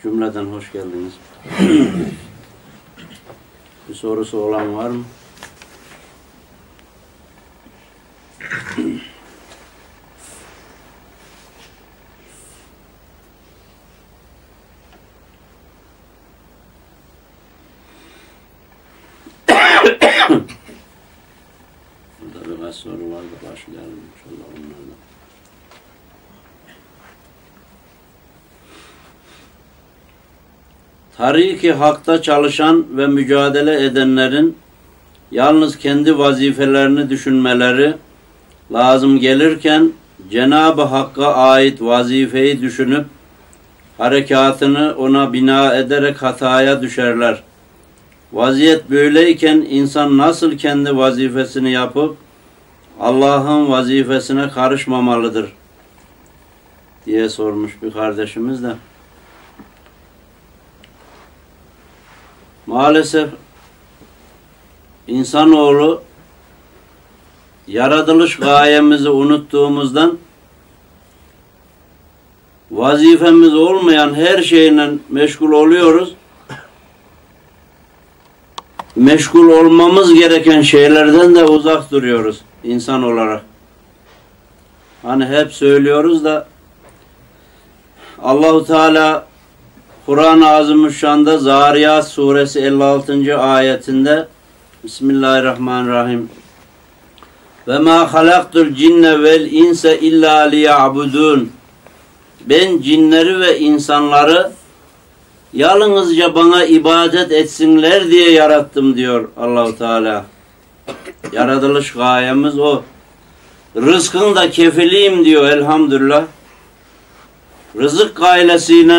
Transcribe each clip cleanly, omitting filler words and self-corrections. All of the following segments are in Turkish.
Cümleden hoş geldiniz. Bir sorusu olan var mı? Burada birkaç soru vardı. Başlayalım inşallah onlarla. Tarii hakta çalışan ve mücadele edenlerin yalnız kendi vazifelerini düşünmeleri lazım gelirken Cenab-ı Hakk'a ait vazifeyi düşünüp harekatını ona bina ederek hataya düşerler. Vaziyet böyleyken insan nasıl kendi vazifesini yapıp Allah'ın vazifesine karışmamalıdır diye sormuş bir kardeşimiz de. Maalesef insanoğlu yaratılış gayemizi unuttuğumuzdan vazifemiz olmayan her şeyle meşgul oluyoruz. Meşgul olmamız gereken şeylerden de uzak duruyoruz insan olarak. Hani hep söylüyoruz da Allahu Teala Kur'an-ı Azimüşşan'da Zariyat suresi 56. ayetinde Bismillahirrahmanirrahim. Ve ma halaktul cinne vel inse illa liya'budun. Ben cinleri ve insanları yalnızca bana ibadet etsinler diye yarattım diyor Allahu Teala. Yaratılış gayemiz o. Rızkın da kefiliyim diyor elhamdülillah. Rızık gailesiyle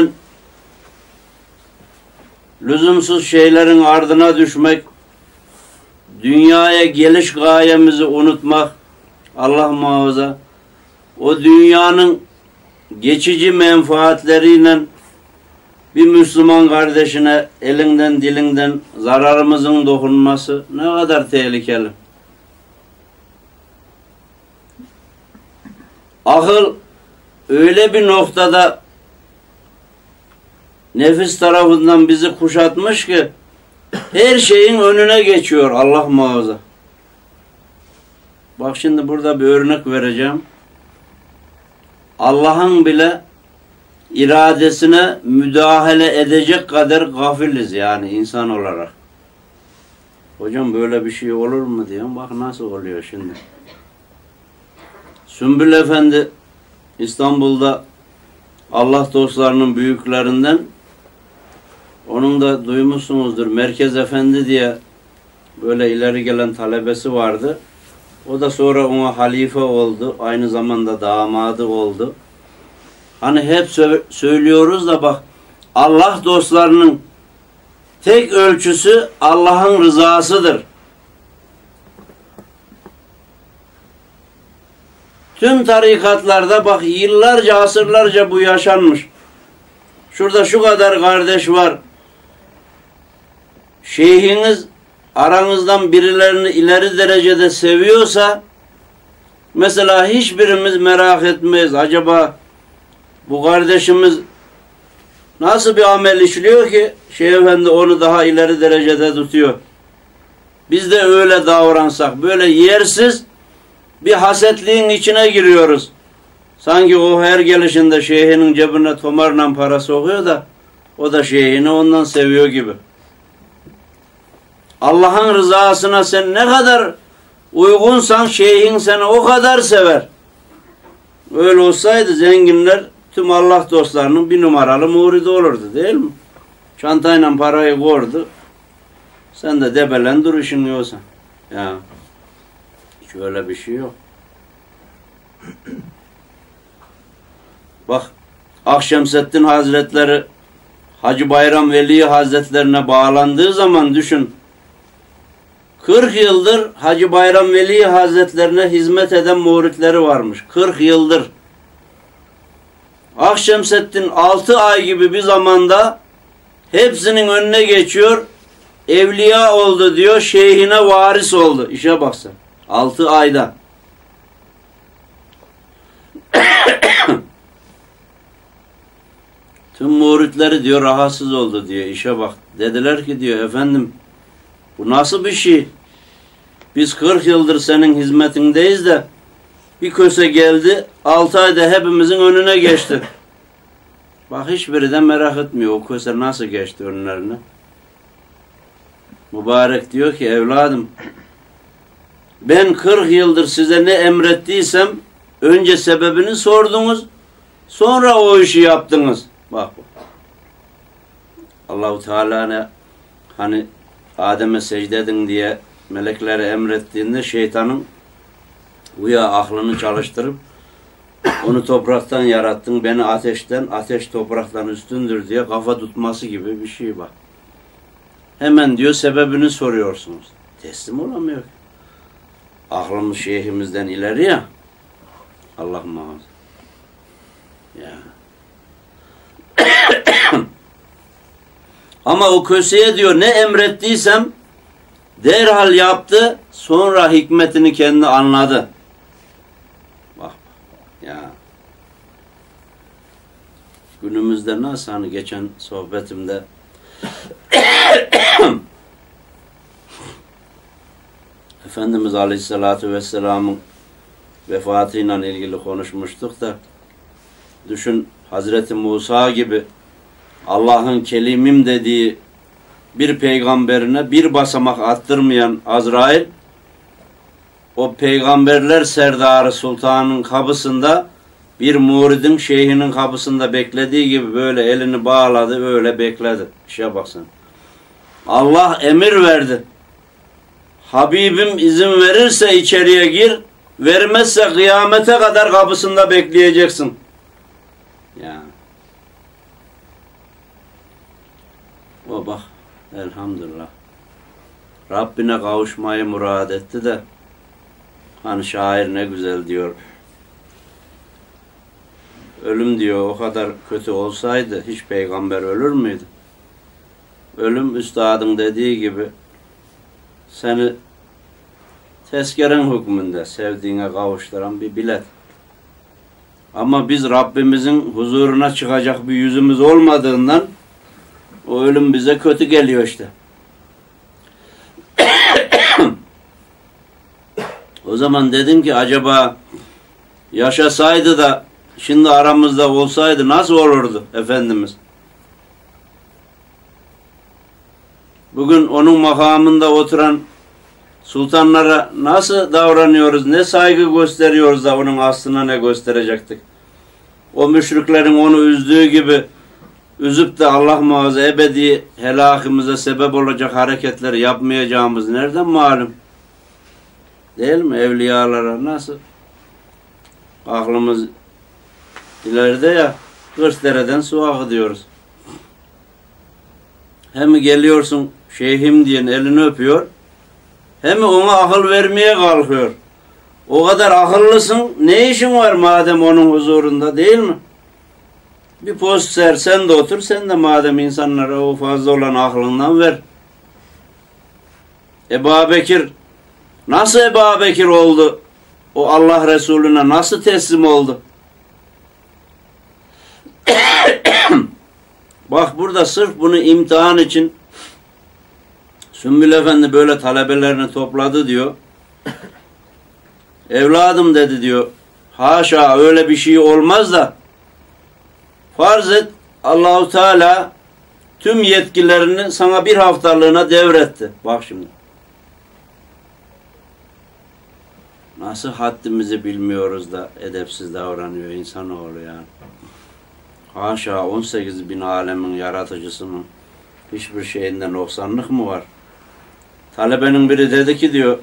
lüzumsuz şeylerin ardına düşmek, dünyaya geliş gayemizi unutmak, Allah muhafaza, o dünyanın geçici menfaatleriyle bir Müslüman kardeşine elinden dilinden zararımızın dokunması ne kadar tehlikeli. Akıl öyle bir noktada nefis tarafından bizi kuşatmış ki her şeyin önüne geçiyor Allah muhafaza. Bak şimdi burada bir örnek vereceğim. Allah'ın bile iradesine müdahale edecek kadar gafiliz yani insan olarak. Hocam böyle bir şey olur mu diyorum. Bak nasıl oluyor şimdi. Sümbül Efendi İstanbul'da Allah dostlarının büyüklerinden, onun da duymuşsunuzdur, Merkez Efendi diye böyle ileri gelen talebesi vardı. O da sonra ona halife oldu. Aynı zamanda damadı oldu. Hani hep söylüyoruz da bak, Allah dostlarının tek ölçüsü Allah'ın rızasıdır. Tüm tarikatlarda bak yıllarca, asırlarca bu yaşanmış. Şurada şu kadar kardeş var. Şeyhiniz aranızdan birilerini ileri derecede seviyorsa mesela hiçbirimiz merak etmeyiz. Acaba bu kardeşimiz nasıl bir amel işliyor ki Şeyh Efendi onu daha ileri derecede tutuyor. Biz de öyle davransak, böyle yersiz bir hasetliğin içine giriyoruz. Sanki o her gelişinde şeyhinin cebine tomarla para sokuyor da o da şeyhini ondan seviyor gibi. Allah'ın rızasına sen ne kadar uygunsan şeyhin seni o kadar sever. Öyle olsaydı zenginler tüm Allah dostlarının bir numaralı muridi olurdu değil mi? Çantayla parayı koydu. Sen de debelen dur işin yoksa. Ya hiç öyle bir şey yok. Bak Akşemseddin Hazretleri Hacı Bayram Veli Hazretlerine bağlandığı zaman düşün. 40 yıldır Hacı Bayram Veli Hazretlerine hizmet eden muritleri varmış. 40 yıldır. Akşemseddin 6 ay gibi bir zamanda hepsinin önüne geçiyor. Evliya oldu diyor. Şeyhine varis oldu. İşe baksana. 6 ayda. Tüm muritleri diyor rahatsız oldu diyor. İşe bak. Dediler ki diyor efendim bu nasıl bir şey? Biz 40 yıldır senin hizmetindeyiz de bir köse geldi 6 ayda hepimizin önüne geçti. Bak hiçbiri de merak etmiyor o köse nasıl geçti önlerine. Mübarek diyor ki evladım ben 40 yıldır size ne emrettiysem önce sebebini sordunuz sonra o işi yaptınız. Bak. Allah-u Teala ne hani Adem'e secde edin diye meleklere emrettiğinde şeytanın uya aklını çalıştırıp onu topraktan yarattın, beni ateşten, ateş topraktan üstündür diye kafa tutması gibi bir şey bak. Hemen diyor sebebini soruyorsunuz. Teslim olamıyor. Aklımız şeyhimizden ileri ya. Allah muhafaza. Ya. Ama o köseye diyor ne emrettiysem derhal yaptı, sonra hikmetini kendi anladı. Bak ya. Günümüzde nasıl hani geçen sohbetimde Efendimiz Aleyhisselatü Vesselam'ın vefatıyla ilgili konuşmuştuk da düşün Hazreti Musa gibi Allah'ın kelimim dediği bir peygamberine bir basamak attırmayan Azrail o peygamberler serdarı sultanın kapısında bir muridin şeyhinin kapısında beklediği gibi böyle elini bağladı öyle bekledi. İşe baksana. Allah emir verdi. Habibim izin verirse içeriye gir, vermezse kıyamete kadar kapısında bekleyeceksin. Yani. O bak, elhamdülillah. Rabbine kavuşmayı murad etti de, hani şair ne güzel diyor. Ölüm diyor o kadar kötü olsaydı hiç peygamber ölür müydü? Ölüm üstadın dediği gibi seni tezkeren hükmünde sevdiğine kavuşturan bir bilet. Ama biz Rabbimizin huzuruna çıkacak bir yüzümüz olmadığından o ölüm bize kötü geliyor işte. O zaman dedim ki acaba yaşasaydı da şimdi aramızda olsaydı nasıl olurdu Efendimiz? Bugün onun makamında oturan sultanlara nasıl davranıyoruz, ne saygı gösteriyoruz da onun aslına ne gösterecektik? O müşriklerin onu üzdüğü gibi üzüp de Allah muhafaza ebedi helakimize sebep olacak hareketleri yapmayacağımız nereden malum? Değil mi? Evliyalara nasıl? Aklımız ileride ya, Kırkdere'den su akıtıyoruz. Hem geliyorsun şeyhim diyen elini öpüyor, hem ona akıl vermeye kalkıyor. O kadar akıllısın, ne işin var madem onun huzurunda değil mi? Bir post ver, sen de otur, sen de madem insanlara o fazla olan aklından ver. Ebu Bekir, nasıl Ebu Bekir oldu? O Allah Resulüne nasıl teslim oldu? Bak burada sırf bunu imtihan için Sümbül Efendi böyle talebelerini topladı diyor. Evladım dedi diyor. Haşa öyle bir şey olmaz da farz et Allah-u Teala tüm yetkilerini sana bir haftalığına devretti. Bak şimdi. Nasıl haddimizi bilmiyoruz da edepsiz davranıyor insanoğlu yani. Haşa 18 bin alemin yaratıcısının hiçbir şeyinde noksanlık mı var? Talebenin biri dedi ki diyor,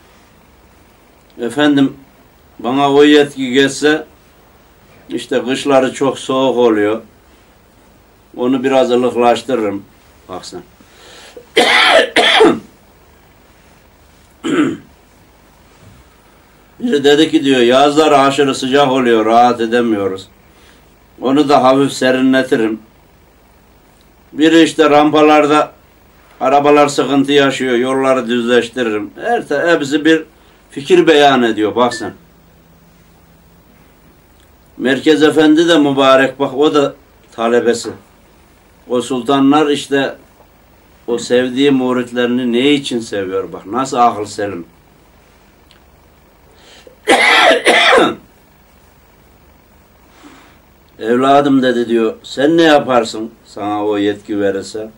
efendim bana o yetki geçse işte kışları çok soğuk oluyor. Onu biraz ılıklaştırırım. Bak sen. Biri dedi ki diyor yazlar aşırı sıcak oluyor, rahat edemiyoruz. Onu da hafif serinletirim. Biri işte rampalarda arabalar sıkıntı yaşıyor, yolları düzleştiririm. Hepsi bir fikir beyan ediyor bak sen. Merkez Efendi de mübarek bak o da talebesi. O sultanlar işte o sevdiği muritlerini ne için seviyor bak. Nasıl akıl selim. Evladım dedi diyor. Sen ne yaparsın sana o yetki verirse?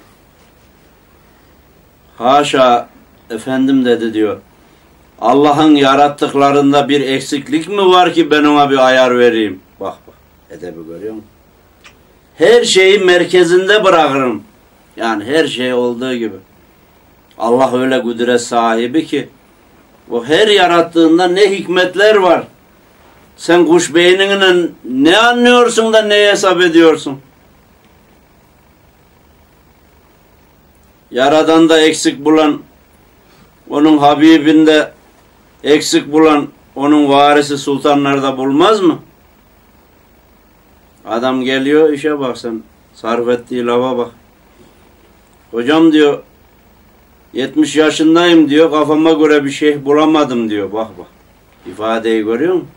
Haşa efendim dedi diyor. Allah'ın yarattıklarında bir eksiklik mi var ki ben ona bir ayar vereyim? Bak bak. Edebi görüyor musun? Her şeyi merkezinde bırakırım. Yani her şey olduğu gibi. Allah öyle kudret sahibi ki o her yarattığında ne hikmetler var. Sen kuş beyninle ne anlıyorsun da ne hesap ediyorsun? Yaradan da eksik bulan, onun Habibinde eksik bulan, onun varisi sultanlarda bulmaz mı? Adam geliyor, işe bak sen. Sarf ettiği lafa bak. Hocam diyor, 70 yaşındayım diyor, kafama göre bir şey bulamadım diyor. Bak bak. İfadeyi görüyor musun?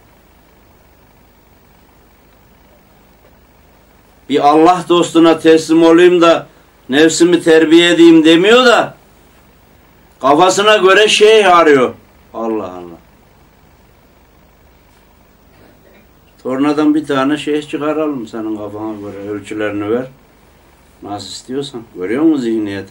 Bir Allah dostuna teslim olayım da nefsimi terbiye edeyim demiyor da kafasına göre şey arıyor. Allah Allah. Tornadan bir tane şey çıkaralım senin kafana göre. Ölçülerini ver. Nasıl istiyorsan. Görüyor musun zihniyet?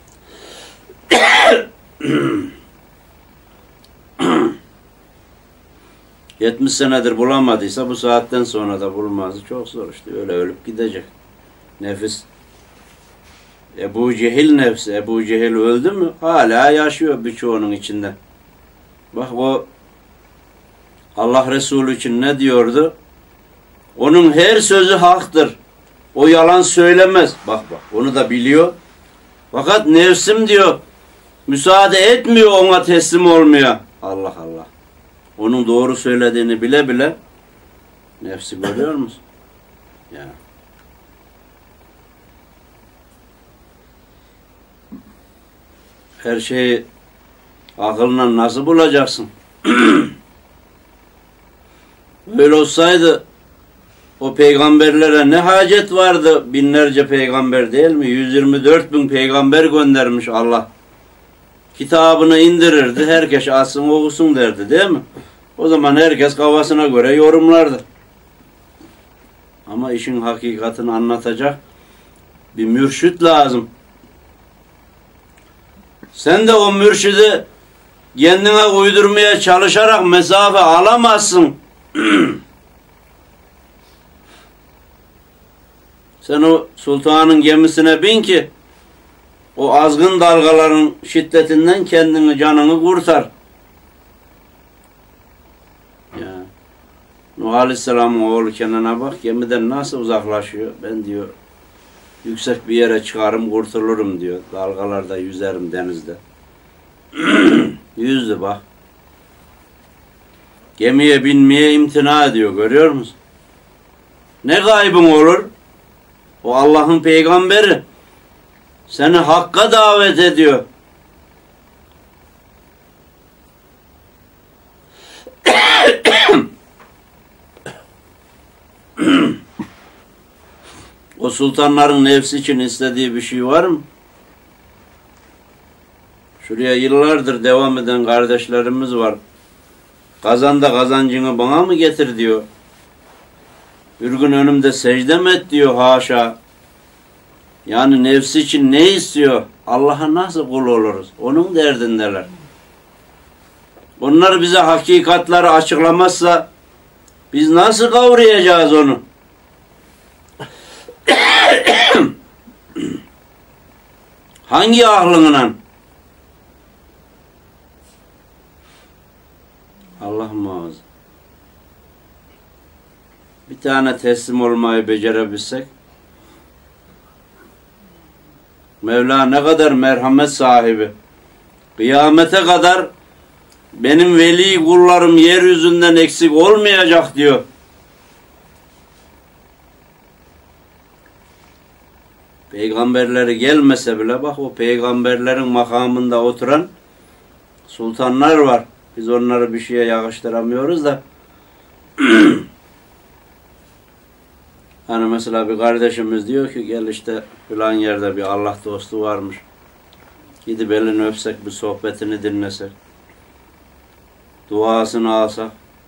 70 senedir bulamadıysa bu saatten sonra da bulmazdı. Çok zor işte. Öyle ölüp gidecek. Nefis. Ebu Cehil nefsi. Ebu Cehil öldü mü? Hala yaşıyor birçoğunun içinde. Bak o Allah Resulü için ne diyordu? Onun her sözü haktır. O yalan söylemez. Bak bak onu da biliyor. Fakat nefsim diyor müsaade etmiyor ona teslim olmaya. Allah Allah. Onun doğru söylediğini bile bile nefsi görüyor musun? Ya. Her şeyi akılla nasıl bulacaksın? Böyle olsaydı o peygamberlere ne hacet vardı? Binlerce peygamber değil mi? 124 bin peygamber göndermiş Allah. Kitabını indirirdi. Herkes alsın okusun derdi değil mi? O zaman herkes kafasına göre yorumlardı. Ama işin hakikatini anlatacak bir mürşit lazım. Sen de o mürşidi kendine uydurmaya çalışarak mesafe alamazsın. Sen o sultanın gemisine bin ki o azgın dalgaların şiddetinden kendini, canını kurtar. Ya. Nuh Aleyhisselam'ın oğlu Kenan'a bak, gemiden nasıl uzaklaşıyor. Ben diyor yüksek bir yere çıkarım kurtulurum diyor. Dalgalarda yüzerim denizde. Yüzdü bak. Gemiye binmeye imtina ediyor, görüyor musun? Ne kaybın olur? O Allah'ın peygamberi seni hakka davet ediyor. O sultanların nefsi için istediği bir şey var mı? Şuraya yıllardır devam eden kardeşlerimiz var. Kazanda kazancını bana mı getir diyor. Bir gün önümde secde mi et diyor, haşa. Yani nefsi için ne istiyor? Allah'a nasıl kul oluruz? Onun derdindeler. Onlar bize hakikatleri açıklamazsa biz nasıl kavrayacağız onu? Hangi aklınla? Allah muhafaza. Bir tane teslim olmayı becerebilsek, Mevla ne kadar merhamet sahibi. Kıyamete kadar benim veli kullarım yeryüzünden eksik olmayacak diyor. Peygamberleri gelmese bile bak o peygamberlerin makamında oturan sultanlar var. Biz onları bir şeye yakıştıramıyoruz da hani mesela Mesela bir kardeşimiz diyor ki gel işte filan yerde bir Allah dostu varmış. Gidip elini öpsek, bir sohbetini dinlesek. Duasını alsak.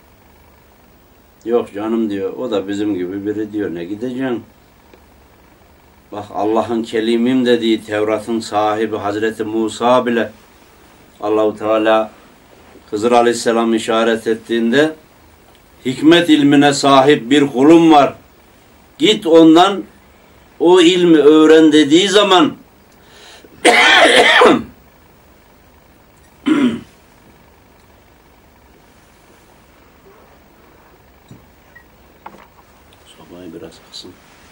Yok canım diyor. O da bizim gibi biri diyor. Ne gideceksin? Bak Allah'ın kelimim dediği Tevrat'ın sahibi Hazreti Musa bile Allah-u Teala Hızır Aleyhisselam işaret ettiğinde hikmet ilmine sahip bir kulum var. Git ondan o ilmi öğren dediği zaman sobayı biraz kısın.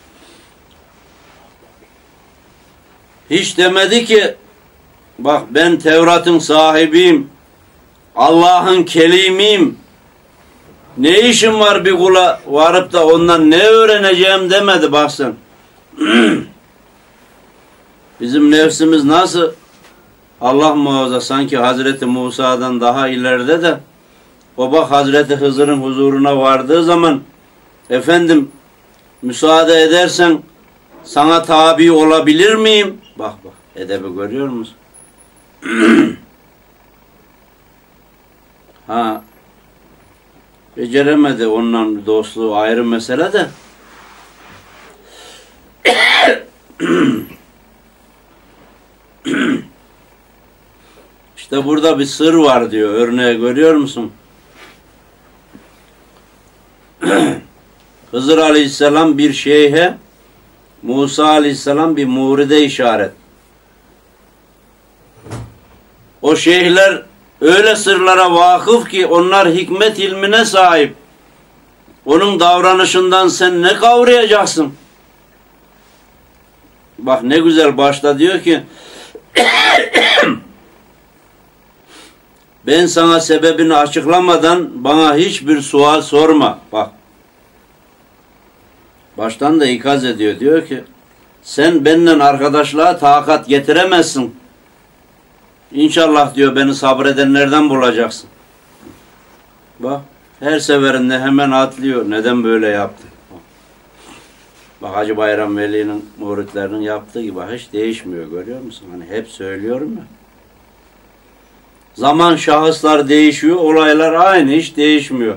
Hiç demedi ki bak ben Tevrat'ın sahibiyim. Allah'ın kelimiyim. Ne işim var bir kula varıp da ondan ne öğreneceğim demedi baksın. Bizim nefsimiz nasıl? Allah muhafaza sanki Hazreti Musa'dan daha ileride de o bak Hazreti Hızır'ın huzuruna vardığı zaman efendim müsaade edersen sana tabi olabilir miyim? Bak bak edebi görüyor musun? Ha beceremedi onunla dostluğu ayrı mesele de İşte burada bir sır var diyor. Örneği görüyor musun? Hızır Aleyhisselam bir şeyhe, Musa Aleyhisselam bir muride işaret. O şeyhler öyle sırlara vakıf ki onlar hikmet ilmine sahip. Onun davranışından sen ne kavrayacaksın? Bak ne güzel başta diyor ki ben sana sebebini açıklamadan bana hiçbir sual sorma. Bak. Baştan da ikaz ediyor. Diyor ki sen benimle arkadaşlığa takat getiremezsin. İnşallah diyor beni sabredenlerden bulacaksın. Bak her seferinde hemen atlıyor. Neden böyle yaptı? Bak Hacı Bayram Veli'nin muritlerinin yaptığı gibi hiç değişmiyor görüyor musun? Hani hep söylüyorum ya. Zaman şahıslar değişiyor, olaylar aynı hiç değişmiyor.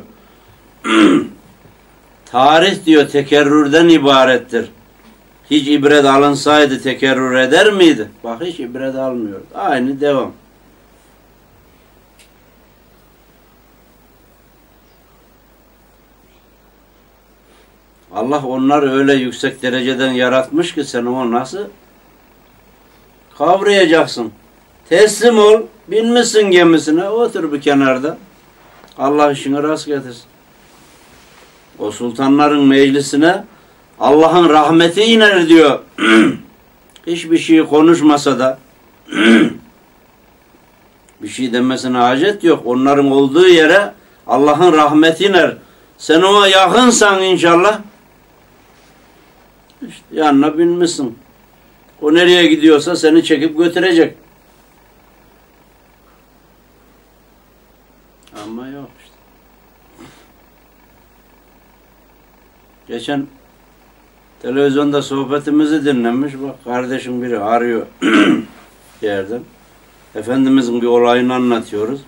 Tarih diyor tekerrürden ibarettir. Hiç ibret alınsaydı tekerrür eder miydi? Bak hiç ibret almıyor. Aynı devam. Allah onları öyle yüksek dereceden yaratmış ki sen onu nasıl kavrayacaksın? Teslim ol, binmişsin gemisine, otur bir kenarda. Allah işini rast getirsin. O sultanların meclisine Allah'ın rahmeti iner diyor. Hiçbir şey konuşmasa da bir şey demesine hacet yok. Onların olduğu yere Allah'ın rahmeti iner. Sen ona yakınsan inşallah işte yanına binmişsin. O nereye gidiyorsa seni çekip götürecek. Ama yok işte. Geçen televizyonda sohbetimizi dinlemiş. Bak kardeşim biri arıyor yerden. Efendimizin bir olayını anlatıyoruz.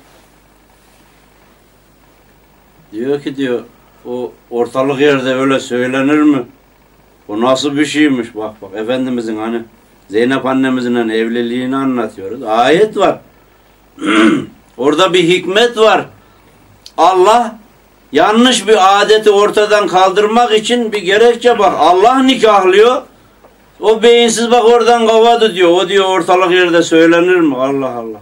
Diyor ki diyor o ortalık yerde öyle söylenir mi? O nasıl bir şeymiş? Bak Efendimizin hani Zeynep annemizin evliliğini anlatıyoruz. Ayet var. Orada bir hikmet var. Allah yanlış bir adeti ortadan kaldırmak için bir gerekçe bak. Allah nikahlıyor. O beyinsiz bak oradan kafa tutuyor. O diyor ortalık yerde söylenir mi? Allah Allah.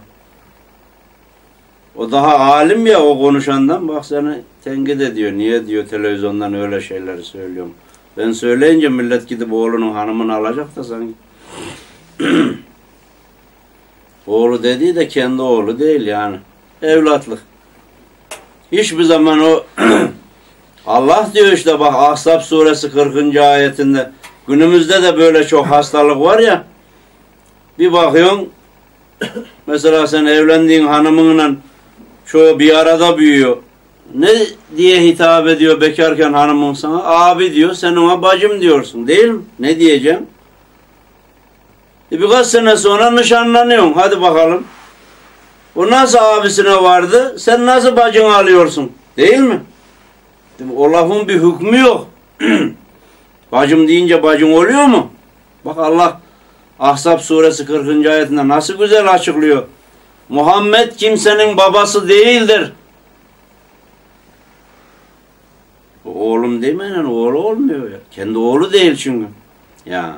O daha alim ya o konuşandan. Bak seni tenkit ediyor. Niye diyor televizyondan öyle şeyleri söylüyorum. Ben söyleyince millet gidip oğlunun hanımını alacak da sanki. Oğlu dediği de kendi oğlu değil yani. Evlatlık. Hiçbir zaman o Allah diyor işte bak Ahzab suresi 40. ayetinde günümüzde de böyle çok hastalık var ya bir bakıyorsun mesela sen evlendiğin hanımınla çoğu bir arada büyüyor. Ne diye hitap ediyor bekarken hanımın sana? Abi diyor, sen ona bacım diyorsun değil mi? Ne diyeceğim? Birkaç sene sonra nişanlanıyorsun. Hadi bakalım. O nasıl abisine vardı? Sen nasıl bacını alıyorsun? Değil mi? O lafın bir hükmü yok. Bacım deyince bacın oluyor mu? Bak Allah Ahzab suresi 40. ayetinde nasıl güzel açıklıyor. Muhammed kimsenin babası değildir. Oğlum demeyen oğlu olmuyor ya. Kendi oğlu değil çünkü. Ya.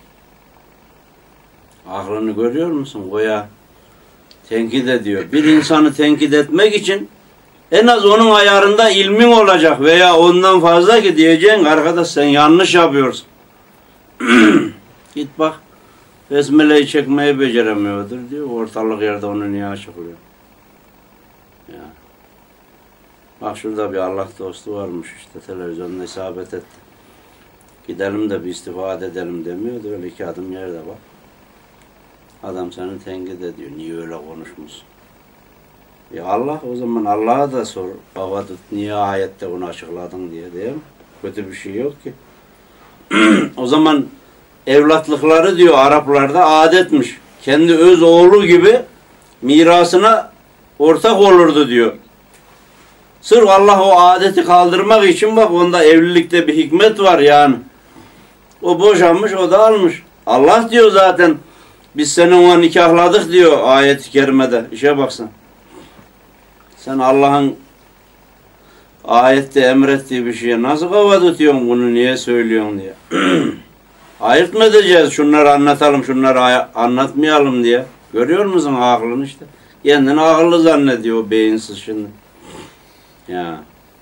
Aklını görüyor musun? Goya tenkit ediyor. Bir insanı tenkit etmek için en az onun ayarında ilmin olacak veya ondan fazla ki diyeceksin arkadaş sen yanlış yapıyorsun. Git bak. Besmele'yi çekmeyi beceremiyordur diyor. Ortalık yerde onu niye açıklıyor? Ya. Bak şurada bir Allah dostu varmış işte televizyonda isabet etti. Gidelim de bir istifade edelim demiyordu. Öyle 2 adım yerde bak. Adam seni tenkit ediyor. Niye öyle konuşmuşsun? Allah o zaman Allah'a da sor. Baba tut niye ayette bunu açıkladın diye değil mi? Kötü bir şey yok ki. O zaman evlatlıkları diyor Araplarda adetmiş. Kendi öz oğlu gibi mirasına ortak olurdu diyor. Sırf Allah o adeti kaldırmak için bak onda evlilikte bir hikmet var yani. O boşanmış o da almış. Allah diyor zaten biz seni ona nikahladık diyor ayet-i kerimede. İşe baksana. Sen Allah'ın ayette emrettiği bir şeye nasıl kafa tutuyorsun bunu niye söylüyorsun diye. Ayırt mı edeceğiz şunları anlatalım şunları anlatmayalım diye. Görüyor musun aklını işte. Kendini akıllı zannediyor o beyinsiz şimdi. Ya.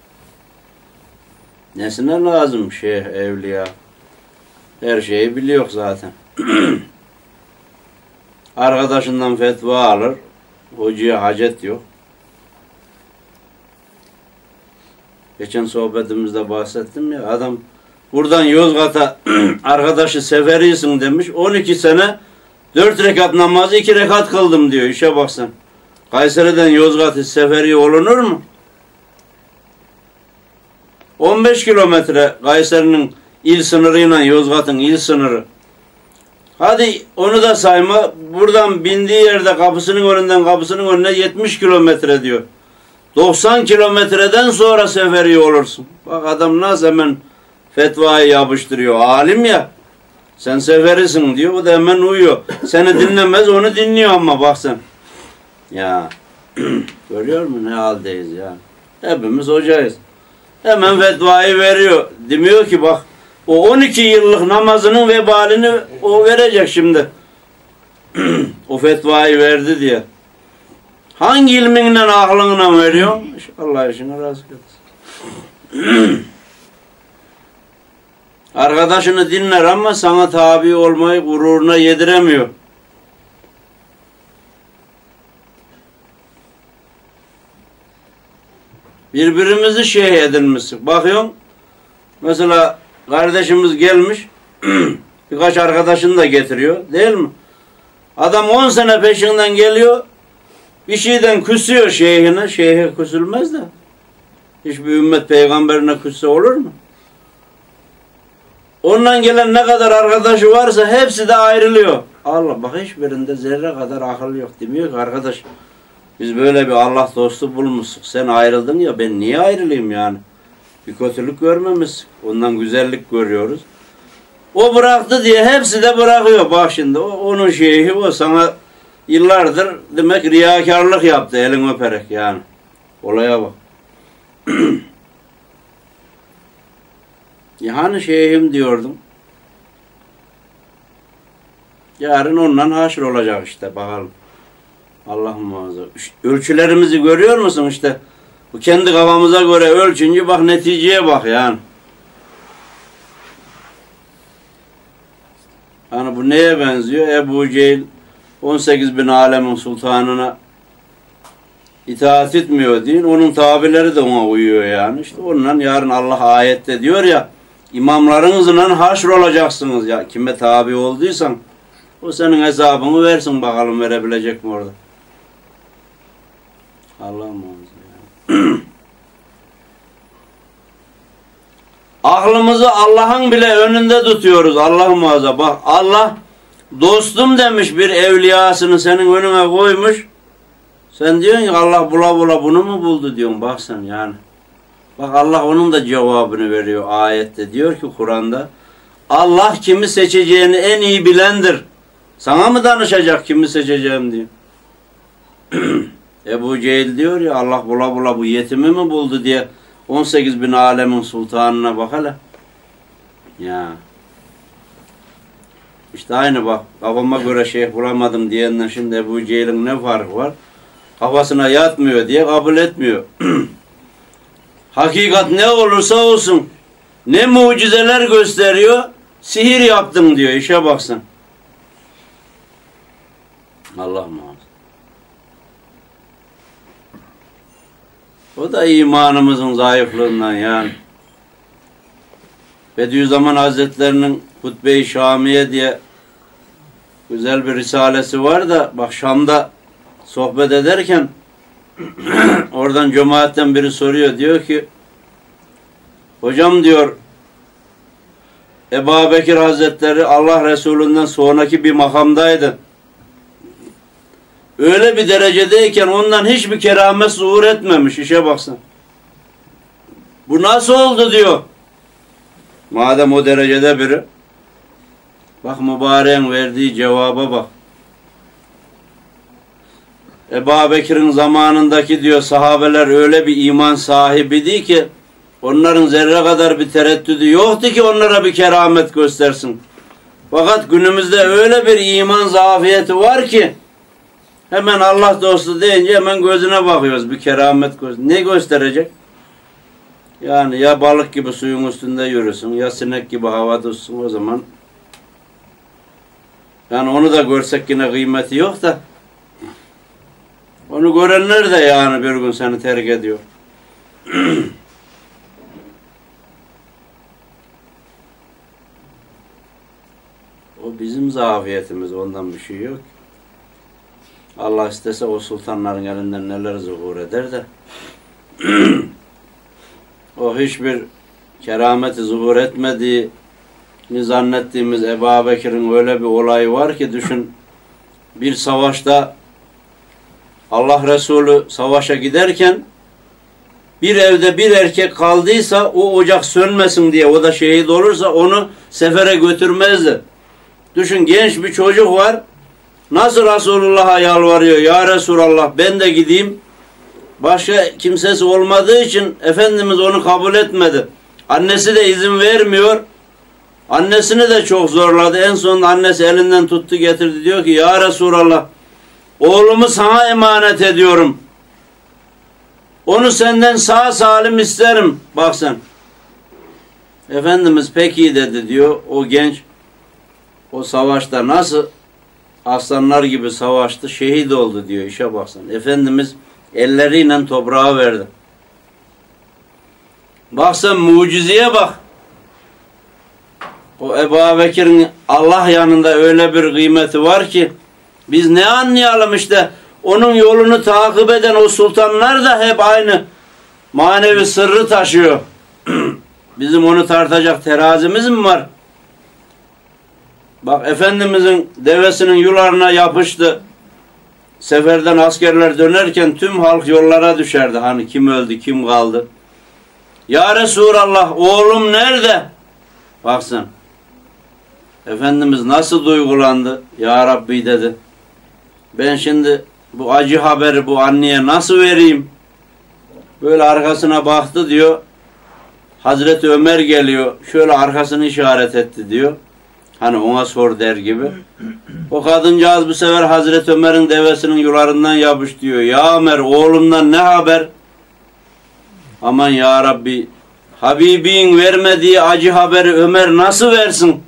Nesine lazım şeyh evliya. Her şeyi biliyor zaten. Arkadaşından fetva alır. Hocaya hacet yok. Geçen sohbetimizde bahsettim ya adam buradan Yozgat'a arkadaşı seferisin demiş. 12 sene 4 rekat namazı 2 rekat kıldım diyor. İşe baksan. Kayseri'den Yozgat'a seferi olunur mu? 15 kilometre Kayseri'nin il sınırıyla Yozgat'ın il sınırı. Hadi onu da sayma. Buradan bindiği yerde kapısının önünden kapısının önüne 70 kilometre diyor. 90 kilometreden sonra seferi olursun. Bak adam nasıl hemen fetvayı yapıştırıyor. Alim ya. Sen seferisin diyor. O da hemen uyuyor. Seni dinlemez onu dinliyor ama bak sen. Ya. Görüyor musun ne haldeyiz ya. Hepimiz hocayız. Hemen fetvayı veriyor. Demiyor ki bak o 12 yıllık namazının vebalini o verecek şimdi. O fetvayı verdi diye. Hangi ilminle aklınla veriyorsun? Allah işine razı gelsin. Arkadaşını dinler ama sana tabi olmayı gururuna yediremiyor. Birbirimizi şey edinmişsin. Bakıyorsun mesela kardeşimiz gelmiş birkaç arkadaşını da getiriyor değil mi? Adam 10 sene peşinden geliyor bir şeyden küsüyor şeyhine. Şeyhe küsülmez de. Hiçbir ümmet peygamberine küsse olur mu? Ondan gelen ne kadar arkadaşı varsa hepsi de ayrılıyor. Allah bak hiçbirinde zerre kadar akıl yok demiyor ki arkadaş biz böyle bir Allah dostu bulmuştuk. Sen ayrıldın ya ben niye ayrılayım yani? Bir kötülük görmemişsin. Ondan güzellik görüyoruz. O bıraktı diye hepsi de bırakıyor. Bak şimdi onun şeyhi o sana yıllardır demek riyakarlık yaptı elin öperek yani. Olaya bak. Yani şeyhim diyordum. Yarın ondan haşr olacak işte bakalım. Allah muhafaza. Ölçülerimizi görüyor musun işte? Bu kendi kafamıza göre ölçünce bak neticeye bak yani. Hani bu neye benziyor? Ebu Cehil 18 bin alemin sultanına itaat etmiyor deyin. Onun tabileri de ona uyuyor yani. İşte ondan yarın Allah ayette diyor ya imamlarınızla haşr olacaksınız ya. Kime tabi olduysan o senin hesabını versin bakalım verebilecek mi orada? Allah muhafaza ya. Aklımızı Allah'ın bile önünde tutuyoruz. Allah muhafaza. Bak Allah dostum demiş bir evliyasını senin önüne koymuş. Sen diyorsun ki Allah bula bula bunu mu buldu diyorsun. Bak sen yani. Bak Allah onun da cevabını veriyor ayette. Diyor ki Kur'an'da Allah kimi seçeceğini en iyi bilendir. Sana mı danışacak kimi seçeceğim diyor. Ebu Cehil diyor ya Allah bula bula bu yetimi mi buldu diye 18 bin alemin sultanına bak hele. Ya. İşte aynı bak kafama göre şeyh bulamadım diyenden şimdi Ebu Cehil'in ne farkı var? Kafasına yatmıyor diye kabul etmiyor. Hakikat ne olursa olsun ne mucizeler gösteriyor sihir yaptım diyor işe baksın. Allah muhafaza. O da imanımızın zayıflığından yani. Bediüzzaman Hazretlerinin Hutbe-i Şamiye diye güzel bir risalesi var da bak Şam'da sohbet ederken oradan cemaatten biri soruyor diyor ki hocam diyor Ebu Bekir Hazretleri Allah Resulü'nden sonraki bir makamdaydı. Öyle bir derecedeyken ondan hiçbir keramet zuhur etmemiş. İşe baksana. Bu nasıl oldu diyor. Madem o derecede biri. Bak mübareğin verdiği cevaba bak. Ebu Bekir'in zamanındaki diyor sahabeler öyle bir iman sahibiydi ki onların zerre kadar bir tereddüdü yoktu ki onlara bir keramet göstersin. Fakat günümüzde öyle bir iman zafiyeti var ki hemen Allah dostu deyince hemen gözüne bakıyoruz. Bir keramet ne gösterecek? Yani ya balık gibi suyun üstünde yürüsün, ya sinek gibi havada uçsun o zaman. Yani onu da görsek yine kıymeti yok da. Onu görenler de yani bir gün seni terk ediyor. O bizim zafiyetimiz, ondan bir şey yok. Allah istese o sultanların elinden neler zuhur eder de o hiçbir kerameti zuhur etmediğini zannettiğimiz Ebu Bekir'in öyle bir olayı var ki düşün bir savaşta Allah Resulü savaşa giderken bir evde bir erkek kaldıysa o ocak sönmesin diye o da şehit olursa onu sefere götürmezdi. Düşün genç bir çocuk var. Nasıl Resulullah'a yalvarıyor? Ya Resulallah ben de gideyim. Başka kimsesi olmadığı için Efendimiz onu kabul etmedi. Annesi de izin vermiyor. Annesini de çok zorladı. En sonunda annesi elinden tuttu getirdi. Diyor ki ya Resulallah oğlumu sana emanet ediyorum. Onu senden sağ salim isterim. Bak sen. Efendimiz peki dedi diyor. O genç o savaşta nasıl aslanlar gibi savaştı, şehit oldu diyor. İşe baksan. Efendimiz elleriyle toprağa verdi. Baksan mucizeye bak. O Ebu Bekir'in Allah yanında öyle bir kıymeti var ki biz ne anlayalım işte onun yolunu takip eden o sultanlar da hep aynı manevi sırrı taşıyor. Bizim onu tartacak terazimiz mi var? Bak Efendimizin devesinin yularına yapıştı. Seferden askerler dönerken tüm halk yollara düşerdi. Hani kim öldü, kim kaldı. Ya Resulallah oğlum nerede? Baksın. Efendimiz nasıl duygulandı? Ya Rabbi dedi. Ben şimdi bu acı haberi bu anneye nasıl vereyim? Böyle arkasına baktı diyor. Hazreti Ömer geliyor. Şöyle arkasını işaret etti diyor. Hani ona sor der gibi. O kadıncağız bu sefer Hazreti Ömer'in devesinin yularından yapış diyor. Ya Ömer oğlumdan ne haber? Aman ya Rabbi. Habibin vermediği acı haberi Ömer nasıl versin?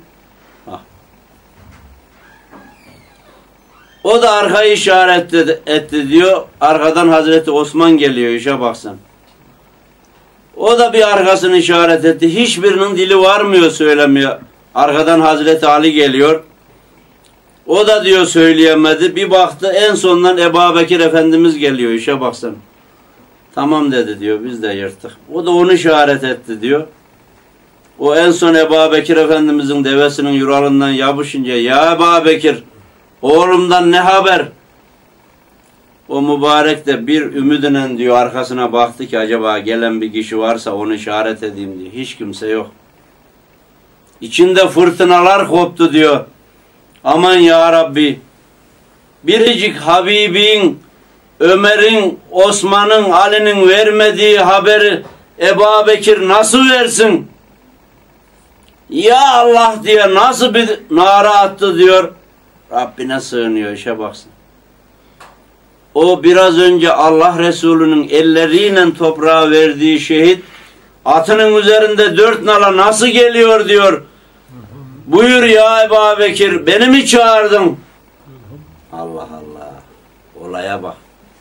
O da arkayı işaret etti diyor. Arkadan Hazreti Osman geliyor işe baksan. O da bir arkasını işaret etti. Hiçbirinin dili varmıyor söylemiyor. Arkadan Hazreti Ali geliyor. O da diyor söyleyemedi. Bir baktı en sondan Ebu Bekir Efendimiz geliyor işe baksan. Tamam dedi diyor biz de yırttık. O da onu işaret etti diyor. O en son Ebu Bekir Efendimizin devesinin yuralından yapışınca, ya Ebu Bekir, oğlumdan ne haber? O mübarek de bir ümidinen diyor arkasına baktı ki acaba gelen bir kişi varsa onu işaret edeyim diyor. Hiç kimse yok. İçinde fırtınalar koptu diyor. Aman ya Rabbi, biricik Habibin, Ömer'in, Osman'ın, Ali'nin vermediği haberi Ebu Bekir nasıl versin? Ya Allah diye nasıl bir nara attı diyor. Rabbine sığınıyor, işe baksın. O biraz önce Allah Resulü'nün elleriyle toprağa verdiği şehit atının üzerinde 4 nala nasıl geliyor diyor. Buyur ya Ebu Bekir, beni mi çağırdın? Allah Allah, olaya bak.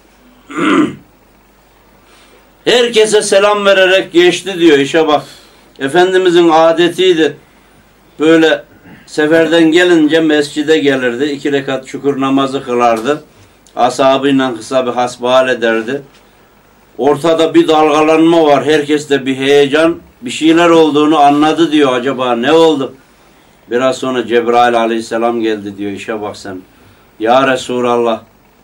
Herkese selam vererek geçti diyor, işe bak. Efendimizin adetiydi. Böyle seferden gelince mescide gelirdi. 2 rekat şükür namazı kılardı. Ashabıyla kısa bir hasbihal ederdi. Ortada bir dalgalanma var. Herkeste bir heyecan. Bir şeyler olduğunu anladı diyor. Acaba ne oldu? Biraz sonra Cebrail aleyhisselam geldi diyor. İşe bak sen. Ya Resulallah.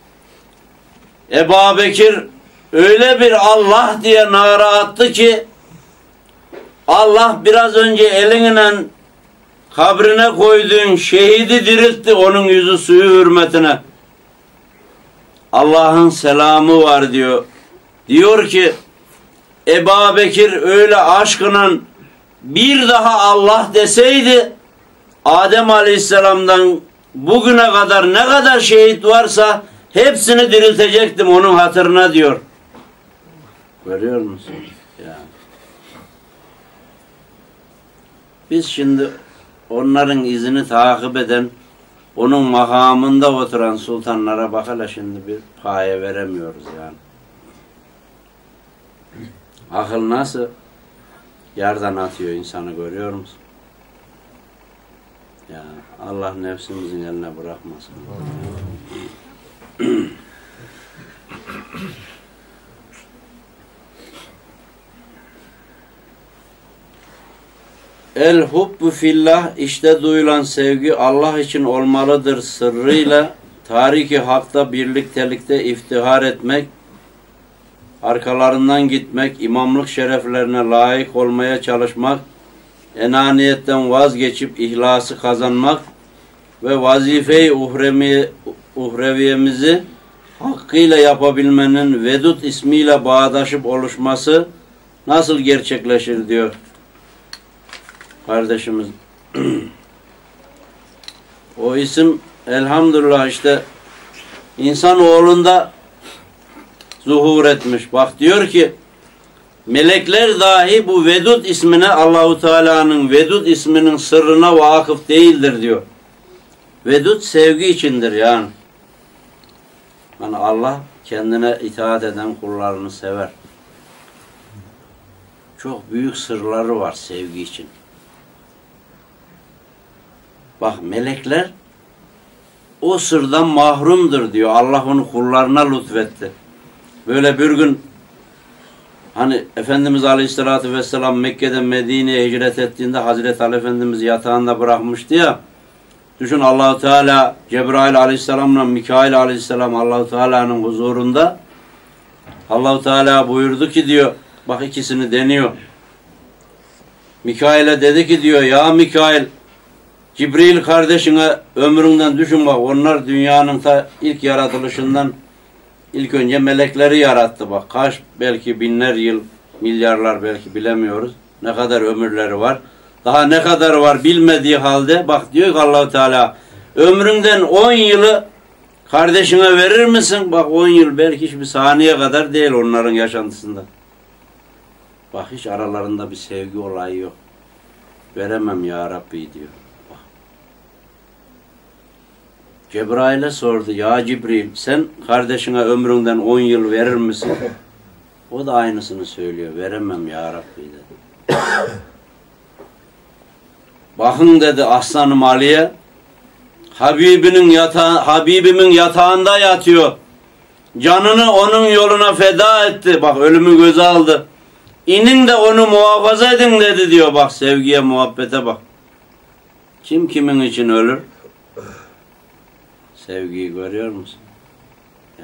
Ebu Bekir öyle bir Allah diye nara attı ki Allah biraz önce elinle kabrine koyduğun şehidi diriltti onun yüzü suyu hürmetine. Allah'ın selamı var diyor. Diyor ki Ebu Bekir öyle aşkına bir daha Allah deseydi Adem Aleyhisselam'dan bugüne kadar ne kadar şehit varsa hepsini diriltecektim onun hatırına diyor. Görüyor musun? Ya. Biz şimdi onların izini takip eden, onun makamında oturan sultanlara bak hele şimdi bir paye veremiyoruz yani. Akıl nasıl yerden atıyor insanı, görüyor musun? Ya Allah nefsimizin eline bırakmasın. El hubbu fillah, işte duyulan sevgi Allah için olmalıdır sırrıyla tariki hakta birliktelikte iftihar etmek, arkalarından gitmek, imamlık şereflerine layık olmaya çalışmak, enaniyetten vazgeçip ihlası kazanmak ve vazife-i uhreviyemizi hakkıyla yapabilmenin Vedud ismiyle bağdaşıp oluşması nasıl gerçekleşir diyor kardeşimiz. O isim elhamdülillah işte insanoğlunda zuhur etmiş. Bak diyor ki melekler dahi bu Vedud ismine, Allahu Teala'nın Vedud isminin sırrına vakıf değildir diyor. Vedud sevgi içindir yani. Yani Allah kendine itaat eden kullarını sever. Çok büyük sırları var sevgi için. Bak melekler o sırdan mahrumdur diyor. Allah onu kullarına lütfetti. Böyle bir gün hani Efendimiz Aleyhisselatü Vesselam Mekke'den Medine'ye hicret ettiğinde Hazreti Ali Efendimiz yatağında bırakmıştı ya. Düşün, Allah-u Teala Cebrail Aleyhisselam'la Mikail Aleyhisselam Allah-u Teala'nın huzurunda. Allah-u Teala buyurdu ki diyor, bak ikisini deniyor. Mikail'e dedi ki diyor, ya Mikail, Cibril kardeşine ömründen düşün bak, onlar dünyanın ta ilk yaratılışından ilk önce melekleri yarattı bak. Kaç, belki binler yıl, milyarlar belki bilemiyoruz. Ne kadar ömürleri var. Daha ne kadar var bilmediği halde bak diyor ki Allah-u Teala ömründen 10 yılı kardeşine verir misin? Bak 10 yıl belki hiçbir saniye kadar değil onların yaşantısında. Bak hiç aralarında bir sevgi olayı yok. Veremem ya Rabbi diyor. Bak. Cebrail'e sordu, ya Cibril sen kardeşine ömründen 10 yıl verir misin? O da aynısını söylüyor. Veremem ya Rabbi dedi. Bakın dedi Aslan-ı Ali'ye, Habibimin yatağında yatıyor. Canını onun yoluna feda etti. Bak ölümü göze aldı. İnin de onu muhafaza edin dedi diyor. Bak sevgiye, muhabbete bak. Kim kimin için ölür? Sevgiyi görüyor musun? Ya.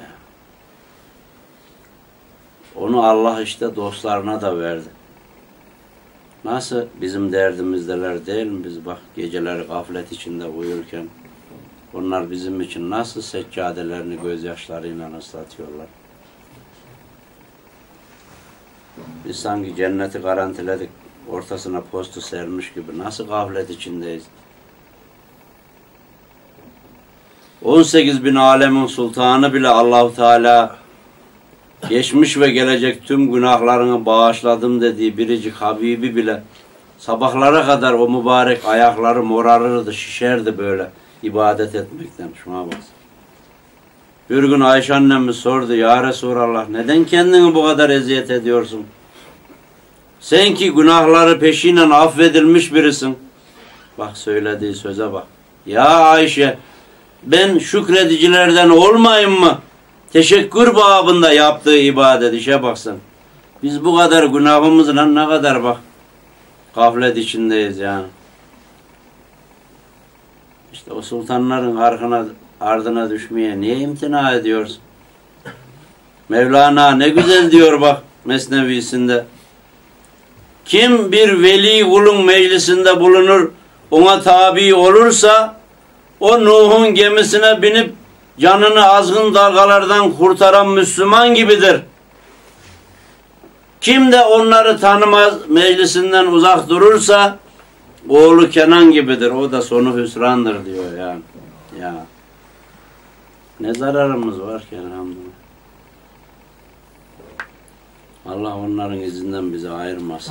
Onu Allah işte dostlarına da verdi. Nasıl bizim derdimizdeler değil mi? Biz bak geceleri gaflet içinde uyurken onlar bizim için nasıl seccadelerini gözyaşlarıyla ıslatıyorlar. Biz sanki cenneti garantiledik, ortasına postu sermiş gibi nasıl gaflet içindeyiz. 18 bin alemin sultanı bile Allah-u Teala geçmiş ve gelecek tüm günahlarını bağışladım dediği biricik Habibi bile sabahlara kadar o mübarek ayakları morarırdı, şişerdi böyle ibadet etmekten. Şuna bak. Bir gün Ayşe annemiz sordu, ya Resulallah neden kendini bu kadar eziyet ediyorsun? Sen ki günahları peşinen affedilmiş birisin. Bak söylediği söze bak. Ya Ayşe, ben şükredicilerden olmayayım mı? Teşekkür babında yaptığı ibadet, işe baksın. Biz bu kadar günahımızla ne kadar bak gaflet içindeyiz yani. İşte o sultanların ardına düşmeye niye imtina ediyorsun? Mevlana ne güzel diyor bak Mesnevisinde. Kim bir veli kulun meclisinde bulunur, ona tabi olursa o Nuh'un gemisine binip canını azgın dalgalardan kurtaran Müslüman gibidir. Kim de onları tanımaz, meclisinden uzak durursa oğlu Kenan gibidir. O da sonu hüsrandır diyor yani. Ya. Ne zararımız var ki elhamdülillah. Allah onların izinden bizi ayırmasın.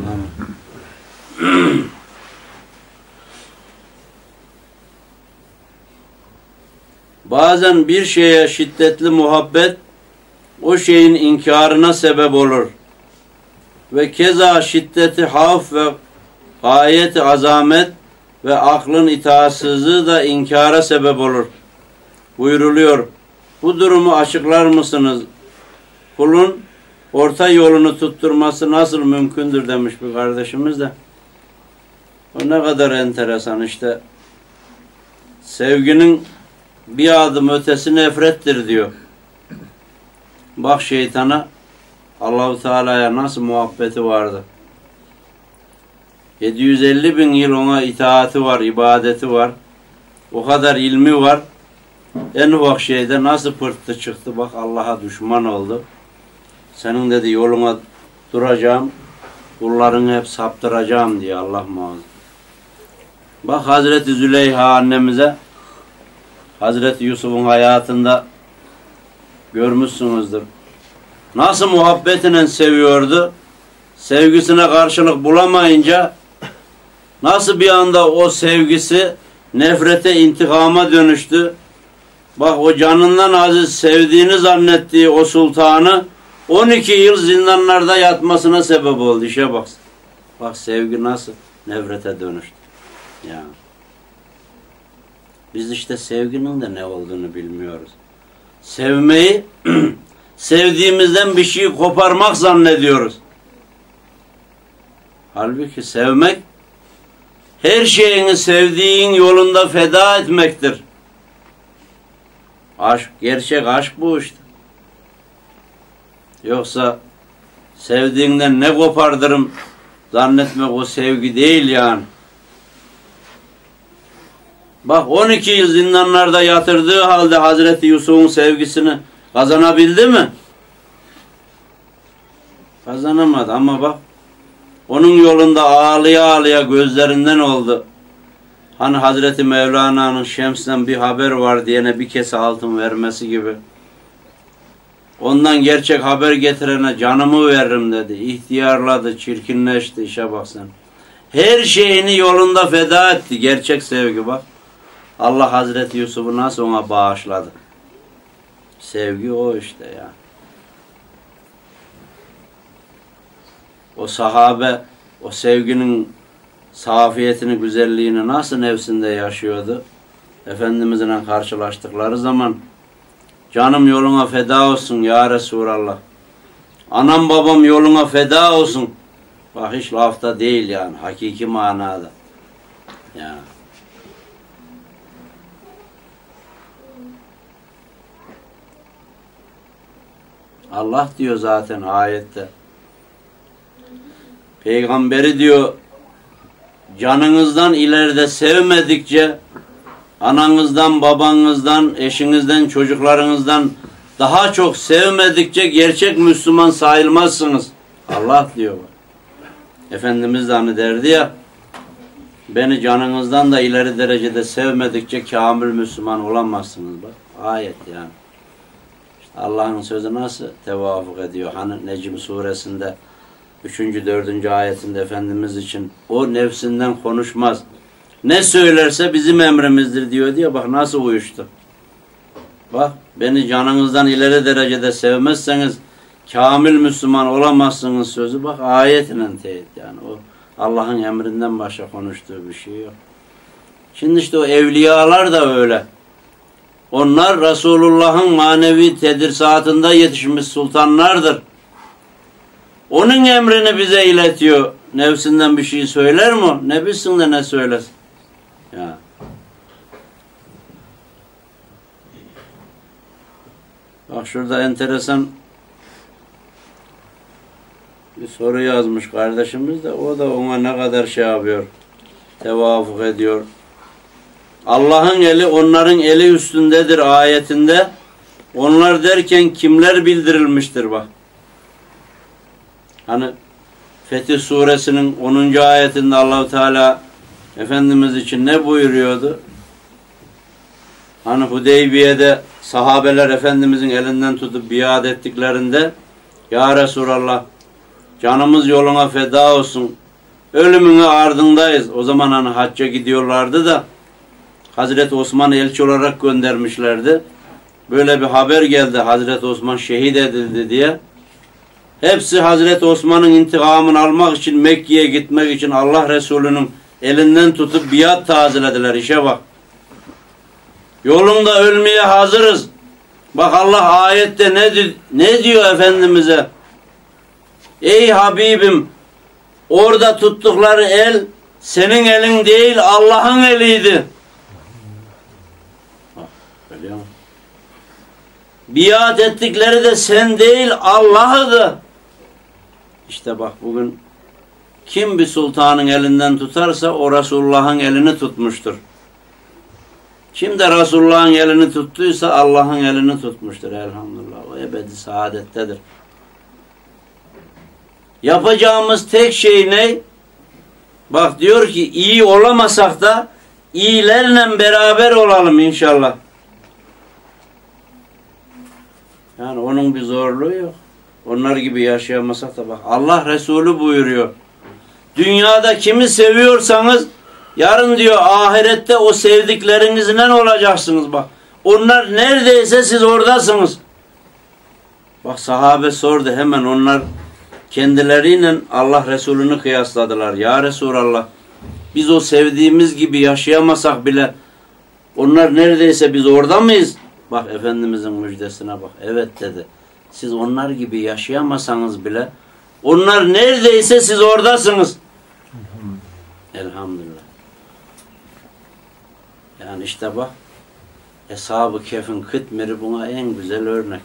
Bazen bir şeye şiddetli muhabbet o şeyin inkarına sebep olur. Ve keza şiddeti havf ve gayeti azamet ve aklın itaatsizliği da inkara sebep olur. Buyruluyor. Bu durumu açıklar mısınız? Kulun orta yolunu tutturması nasıl mümkündür demiş bir kardeşimiz de. O ne kadar enteresan işte. Sevginin bir adım ötesi nefrettir diyor. Bak şeytana Allah-u Teala'ya nasıl muhabbeti vardı. 750 bin yıl ona itaati var, ibadeti var. O kadar ilmi var. En ufak şeyde nasıl pırttı çıktı. Bak Allah'a düşman oldu. Senin dedi yoluna duracağım. Kullarını hep saptıracağım diye Allah muhafaza. Bak Hazreti Züleyha annemize Hazreti Yusuf'un hayatında görmüşsünüzdür. Nasıl muhabbetine seviyordu. Sevgisine karşılık bulamayınca nasıl bir anda o sevgisi nefrete, intikama dönüştü. Bak o canından aziz sevdiğini zannettiği o sultanı 12 yıl zindanlarda yatmasına sebep oldu. İşe bak. Bak sevgi nasıl nefrete dönüştü. Ya. Biz işte sevginin de ne olduğunu bilmiyoruz. Sevmeyi sevdiğimizden bir şey koparmak zannediyoruz. Halbuki sevmek her şeyini sevdiğin yolunda feda etmektir. Aşk, gerçek aşk bu işte. Yoksa sevdiğinden ne kopardırım zannetmek o sevgi değil yani. Bak 12 yıl zindanlarda yatırdığı halde Hazreti Yusuf'un sevgisini kazanabildi mi? Kazanamadı ama bak onun yolunda ağlaya ağlaya gözlerinden oldu. Hani Hazreti Mevlana'nın Şems'ten bir haber var diyene bir kese altın vermesi gibi. Ondan gerçek haber getirene canımı veririm dedi. İhtiyarladı, çirkinleşti, işe bak sen. Her şeyini yolunda feda etti. Gerçek sevgi bak. Allah Hazreti Yusuf'u nasıl ona bağışladı. Sevgi o işte ya. O sahabe o sevginin safiyetini, güzelliğini nasıl nefsinde yaşıyordu? Efendimizle karşılaştıkları zaman canım yoluna feda olsun ya Resulallah. Anam babam yoluna feda olsun. Bak hiç lafta değil yani. Hakiki manada. Yani. Allah diyor zaten ayette. Peygamberi diyor canınızdan ileride sevmedikçe ananızdan, babanızdan, eşinizden, çocuklarınızdan daha çok sevmedikçe gerçek Müslüman sayılmazsınız. Allah diyor. Efendimiz de hani derdi ya, beni canınızdan da ileri derecede sevmedikçe kamil Müslüman olamazsınız. Bak ayet yani. İşte Allah'ın sözü nasıl tevafuk ediyor? Hani Necm suresinde 3. 4. ayetinde Efendimiz için o nefsinden konuşmaz. Ne söylerse bizim emrimizdir diyor diye bak nasıl uyuştu. Bak beni canınızdan ileri derecede sevmezseniz kamil Müslüman olamazsınız sözü bak ayetle teyit yani o Allah'ın emrinden başka konuştuğu bir şey yok. Şimdi işte o evliyalar da öyle. Onlar Resulullah'ın manevi tedrisatında yetişmiş sultanlardır. Onun emrini bize iletiyor. Nefsinden bir şey söyler mi? Ne bilsin de ne söylesin. Ya. Bak şurada enteresan bir soru yazmış kardeşimiz de o da ona ne kadar şey yapıyor. Tevafuk ediyor. Allah'ın eli onların eli üstündedir ayetinde. Onlar derken kimler bildirilmiştir bak. Hani Fetih suresinin 10. ayetinde Allah-u Teala Efendimiz için ne buyuruyordu? Hani Hudeybiye'de sahabeler Efendimizin elinden tutup biat ettiklerinde Ya Resulallah canımız yoluna feda olsun. Ölümüne ardındayız. O zaman hani hacca gidiyorlardı da Hazreti Osman elçi olarak göndermişlerdi. Böyle bir haber geldi. Hazreti Osman şehit edildi diye. Hepsi Hazreti Osman'ın intikamını almak için Mekke'ye gitmek için Allah Resulü'nün elinden tutup biat tazelediler. İşe bak. Yolunda ölmeye hazırız. Bak Allah ayette ne diyor Efendimiz'e? Ey Habibim orada tuttukları el senin elin değil Allah'ın eliydi. Bak, biliyor musun? Biat ettikleri de sen değil Allah'ıdı. İşte bak bugün kim bir sultanın elinden tutarsa o Resulullah'ın elini tutmuştur. Kim de Resulullah'ın elini tuttuysa Allah'ın elini tutmuştur elhamdülillah. O ebedi saadettedir. Yapacağımız tek şey ne? Bak diyor ki iyi olamasak da iyilerle beraber olalım inşallah. Yani onun bir zorluğu yok. Onlar gibi yaşayamasak da bak Allah Resulü buyuruyor. Dünyada kimi seviyorsanız yarın diyor ahirette o sevdiklerinizle olacaksınız bak. Onlar neredeyse siz oradasınız. Bak sahabe sordu hemen onlar kendileriyle Allah Resulü'nü kıyasladılar. Ya Resulallah biz o sevdiğimiz gibi yaşayamasak bile onlar neredeyse biz orada mıyız? Bak Efendimizin müjdesine bak. Evet dedi. Siz onlar gibi yaşayamasanız bile onlar neredeyse siz oradasınız. Elhamdülillah. Yani işte bak Eshab-ı Kehf'in Kıtmir'i buna en güzel örnek.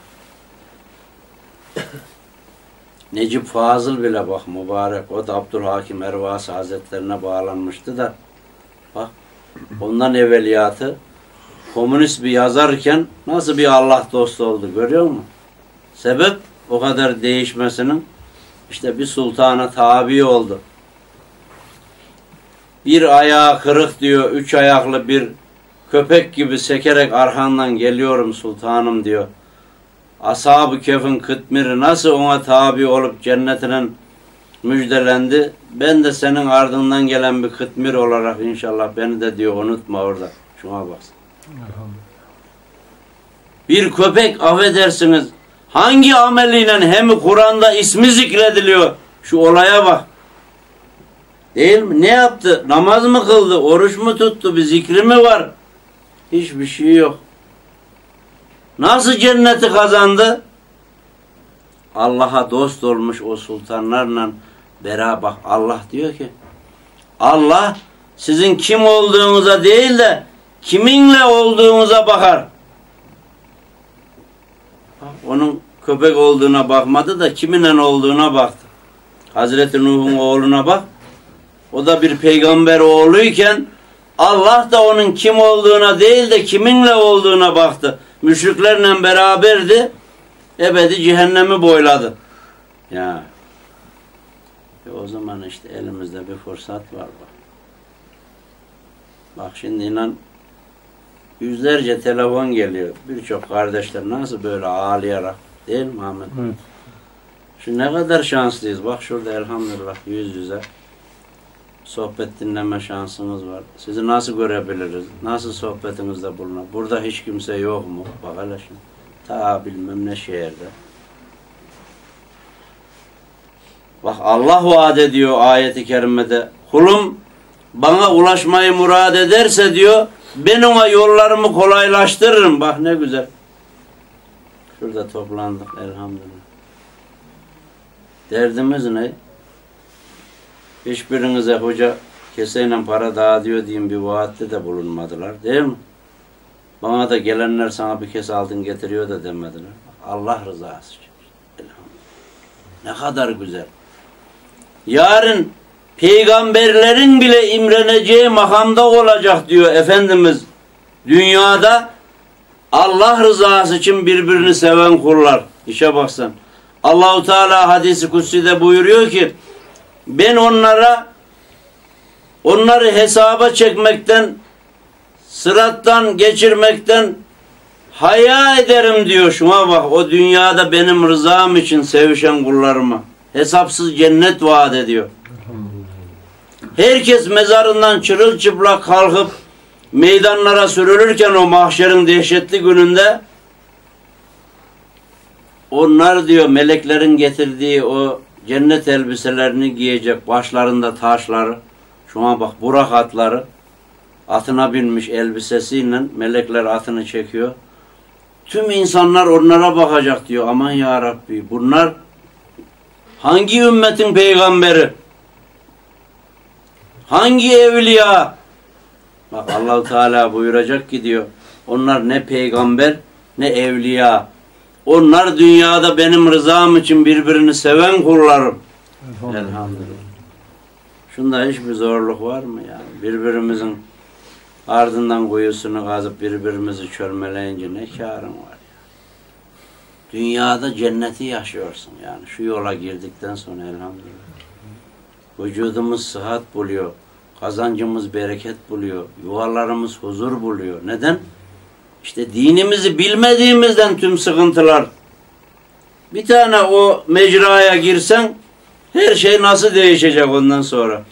Necip Fazıl bile bak mübarek. O da Abdülhakim Ervasi Hazretlerine bağlanmıştı da bak ondan evveliyatı komünist bir yazarken nasıl bir Allah dostu oldu görüyor musun? Sebep o kadar değişmesinin işte bir sultana tabi oldu. Bir ayağı kırık diyor, 3 ayaklı bir köpek gibi sekerek arkandan geliyorum sultanım diyor. Ashab-ı Kehf'in Kıtmir'i nasıl ona tabi olup cennetine müjdelendi. Ben de senin ardından gelen bir Kıtmir olarak inşallah beni de diyor unutma orada. Şuna baksın. Bir köpek affedersiniz hangi ameliyle hem Kur'an'da ismi zikrediliyor? Şu olaya bak. Değil mi? Ne yaptı? Namaz mı kıldı? Oruç mu tuttu? Bir zikri mi var? Hiçbir şey yok. Nasıl cenneti kazandı? Allah'a dost olmuş o sultanlarla beraber Allah diyor ki Allah sizin kim olduğunuza değil de kiminle olduğunuza bakar. Onun köpek olduğuna bakmadı da kiminle olduğuna baktı. Hazreti Nuh'un oğluna bak. O da bir peygamber oğluyken Allah da onun kim olduğuna değil de kiminle olduğuna baktı. Müşriklerle beraberdi. Ebedi cehennemi boyladı. Ya. O zaman işte elimizde bir fırsat var bak. Bak şimdi inan yüzlerce telefon geliyor. Birçok kardeşler nasıl böyle ağlayarak değil mi Ahmet? Evet. Şu ne kadar şanslıyız. Bak şurada elhamdülillah yüz yüze sohbet dinleme şansımız var. Sizi nasıl görebiliriz? Nasıl sohbetinizde bulunur? Burada hiç kimse yok mu? Bak hele şimdi. Ta bilmem ne şehirde. Bak Allah vaat ediyor ayeti kerimede. Kulum bana ulaşmayı murad ederse diyor ben ona yollarımı kolaylaştırırım. Bak ne güzel. Şurada toplandık elhamdülillah. Derdimiz ne? Hiçbirinize hoca keseyle para dağıtıyor diyeyim bir vaatte de bulunmadılar. Değil mi? Bana da gelenler sana bir kese altın getiriyor da demediler. Allah rızası için. Elhamdülillah. Ne kadar güzel. Yarın peygamberlerin bile imreneceği makamda olacak diyor Efendimiz. Dünyada Allah rızası için birbirini seven kullar. İşe baksan. Allahu Teala hadisi kutsi'de buyuruyor ki ben onları hesaba çekmekten, sırattan geçirmekten haya ederim diyor. Şuna bak o dünyada benim rızam için sevişen kullarıma. Hesapsız cennet vaat ediyor. Herkes mezarından çırılçıplak kalkıp meydanlara sürülürken o mahşerin dehşetli gününde onlar diyor meleklerin getirdiği o cennet elbiselerini giyecek, başlarında taşları, şuna bak burak atları, atına binmiş elbisesiyle melekler atını çekiyor. Tüm insanlar onlara bakacak diyor. Aman ya Rabbi bunlar hangi ümmetin peygamberi? Hangi evliya? Bak Allah-u Teala buyuracak ki diyor onlar ne peygamber ne evliya. Onlar dünyada benim rızam için birbirini seven kullarım. Elhamdülillah. Şunda hiçbir zorluk var mı yani? Birbirimizin ardından kuyusunu kazıp birbirimizi çölmeleyince ne kârın var ya? Dünyada cenneti yaşıyorsun yani. Şu yola girdikten sonra elhamdülillah. Vücudumuz sıhhat buluyor. Kazancımız bereket buluyor. Yuvalarımız huzur buluyor. Neden? İşte dinimizi bilmediğimizden tüm sıkıntılar. Bir tane o mecraya girsen her şey nasıl değişecek ondan sonra?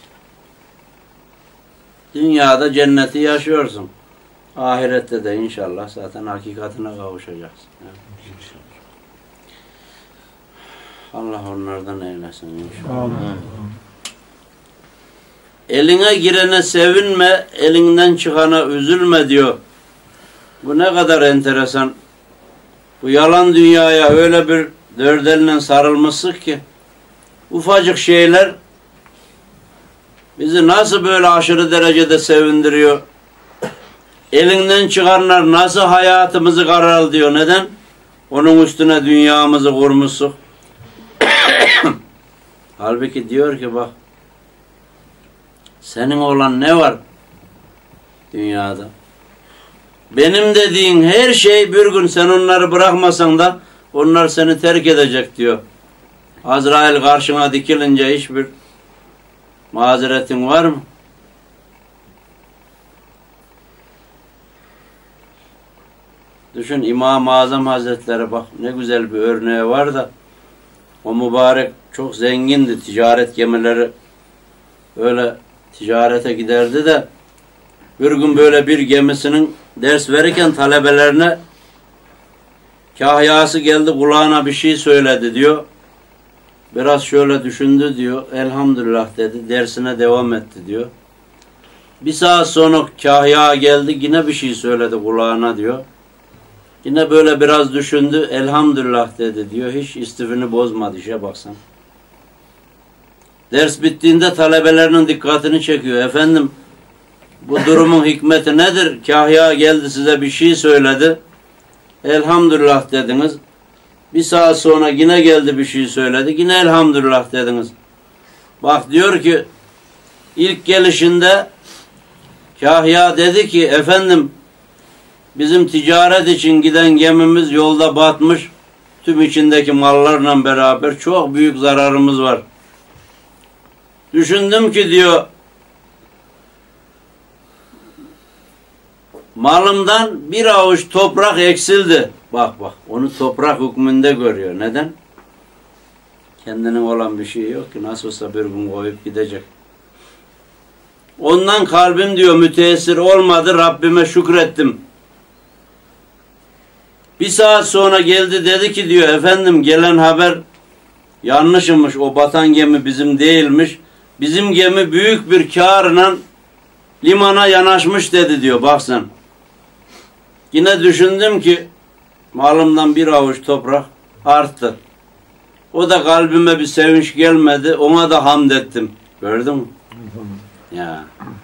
Dünyada cenneti yaşıyorsun. Ahirette de inşallah zaten hakikatine kavuşacaksın. Allah onlardan eylesin inşallah. Eline girene sevinme, elinden çıkana üzülme diyor. Bu ne kadar enteresan. Bu yalan dünyaya öyle bir dört elle sarılmışsın ki ufacık şeyler bizi nasıl böyle aşırı derecede sevindiriyor. Elinden çıkanlar nasıl hayatımızı karartıyor. Neden? Onun üstüne dünyamızı kurmuşsun. Halbuki diyor ki bak senin olan ne var dünyada? Benim dediğin her şey bir gün sen onları bırakmasan da onlar seni terk edecek diyor. Azrail karşına dikilince hiçbir mazeretin var mı? Düşün İmam-ı Azam Hazretleri bak ne güzel bir örneği var da o mübarek çok zengindi, ticaret gemileri öyle ticarete giderdi de bir gün böyle bir gemisinin ders verirken talebelerine kahyası geldi kulağına bir şey söyledi diyor. Biraz şöyle düşündü diyor. Elhamdülillah dedi. Dersine devam etti diyor. Bir saat sonra kahya geldi yine bir şey söyledi kulağına diyor. Yine böyle biraz düşündü. Elhamdülillah dedi diyor. Hiç istifini bozmadı. İşe baksan. Ders bittiğinde talebelerinin dikkatini çekiyor. Efendim bu durumun hikmeti nedir? Kahya geldi size bir şey söyledi. Elhamdülillah dediniz. Bir saat sonra yine geldi bir şey söyledi. Yine elhamdülillah dediniz. Bak diyor ki ilk gelişinde Kahya dedi ki efendim bizim ticaret için giden gemimiz yolda batmış. Tüm içindeki mallarla beraber çok büyük zararımız var. Düşündüm ki diyor malımdan bir avuç toprak eksildi. Bak onu toprak hükmünde görüyor. Neden? Kendinin olan bir şey yok ki. Nasıl olsa bir gün koyup gidecek. Ondan kalbim diyor müteessir olmadı. Rabbime şükrettim. Bir saat sonra geldi dedi ki diyor efendim gelen haber yanlışmış. O batan gemi bizim değilmiş. Bizim gemi büyük bir kârla limana yanaşmış dedi diyor. Bak sen. Yine düşündüm ki malımdan bir avuç toprak arttı. O da kalbime bir sevinç gelmedi. Ona da hamd ettim. Gördün mü? Ya.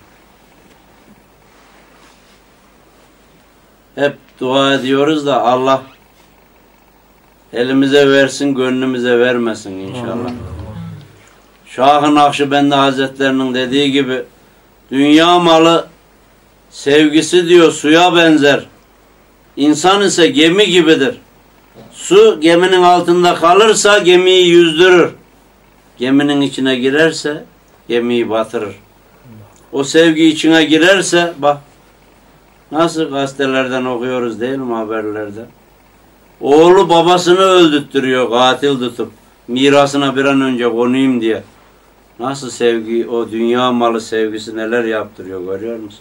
Hep dua ediyoruz da Allah elimize versin, gönlümüze vermesin inşallah. Şah-ı Nakşibendi Hazretlerinin dediği gibi dünya malı sevgisi diyor suya benzer. İnsan ise gemi gibidir. Su geminin altında kalırsa gemiyi yüzdürür. Geminin içine girerse gemiyi batırır. O sevgi içine girerse bak nasıl gazetelerden okuyoruz değil mi haberlerde? Oğlu babasını öldürttürüyor katil tutup. Mirasına bir an önce konayım diye. Nasıl sevgi, o dünya malı sevgisi neler yaptırıyor görüyor musun?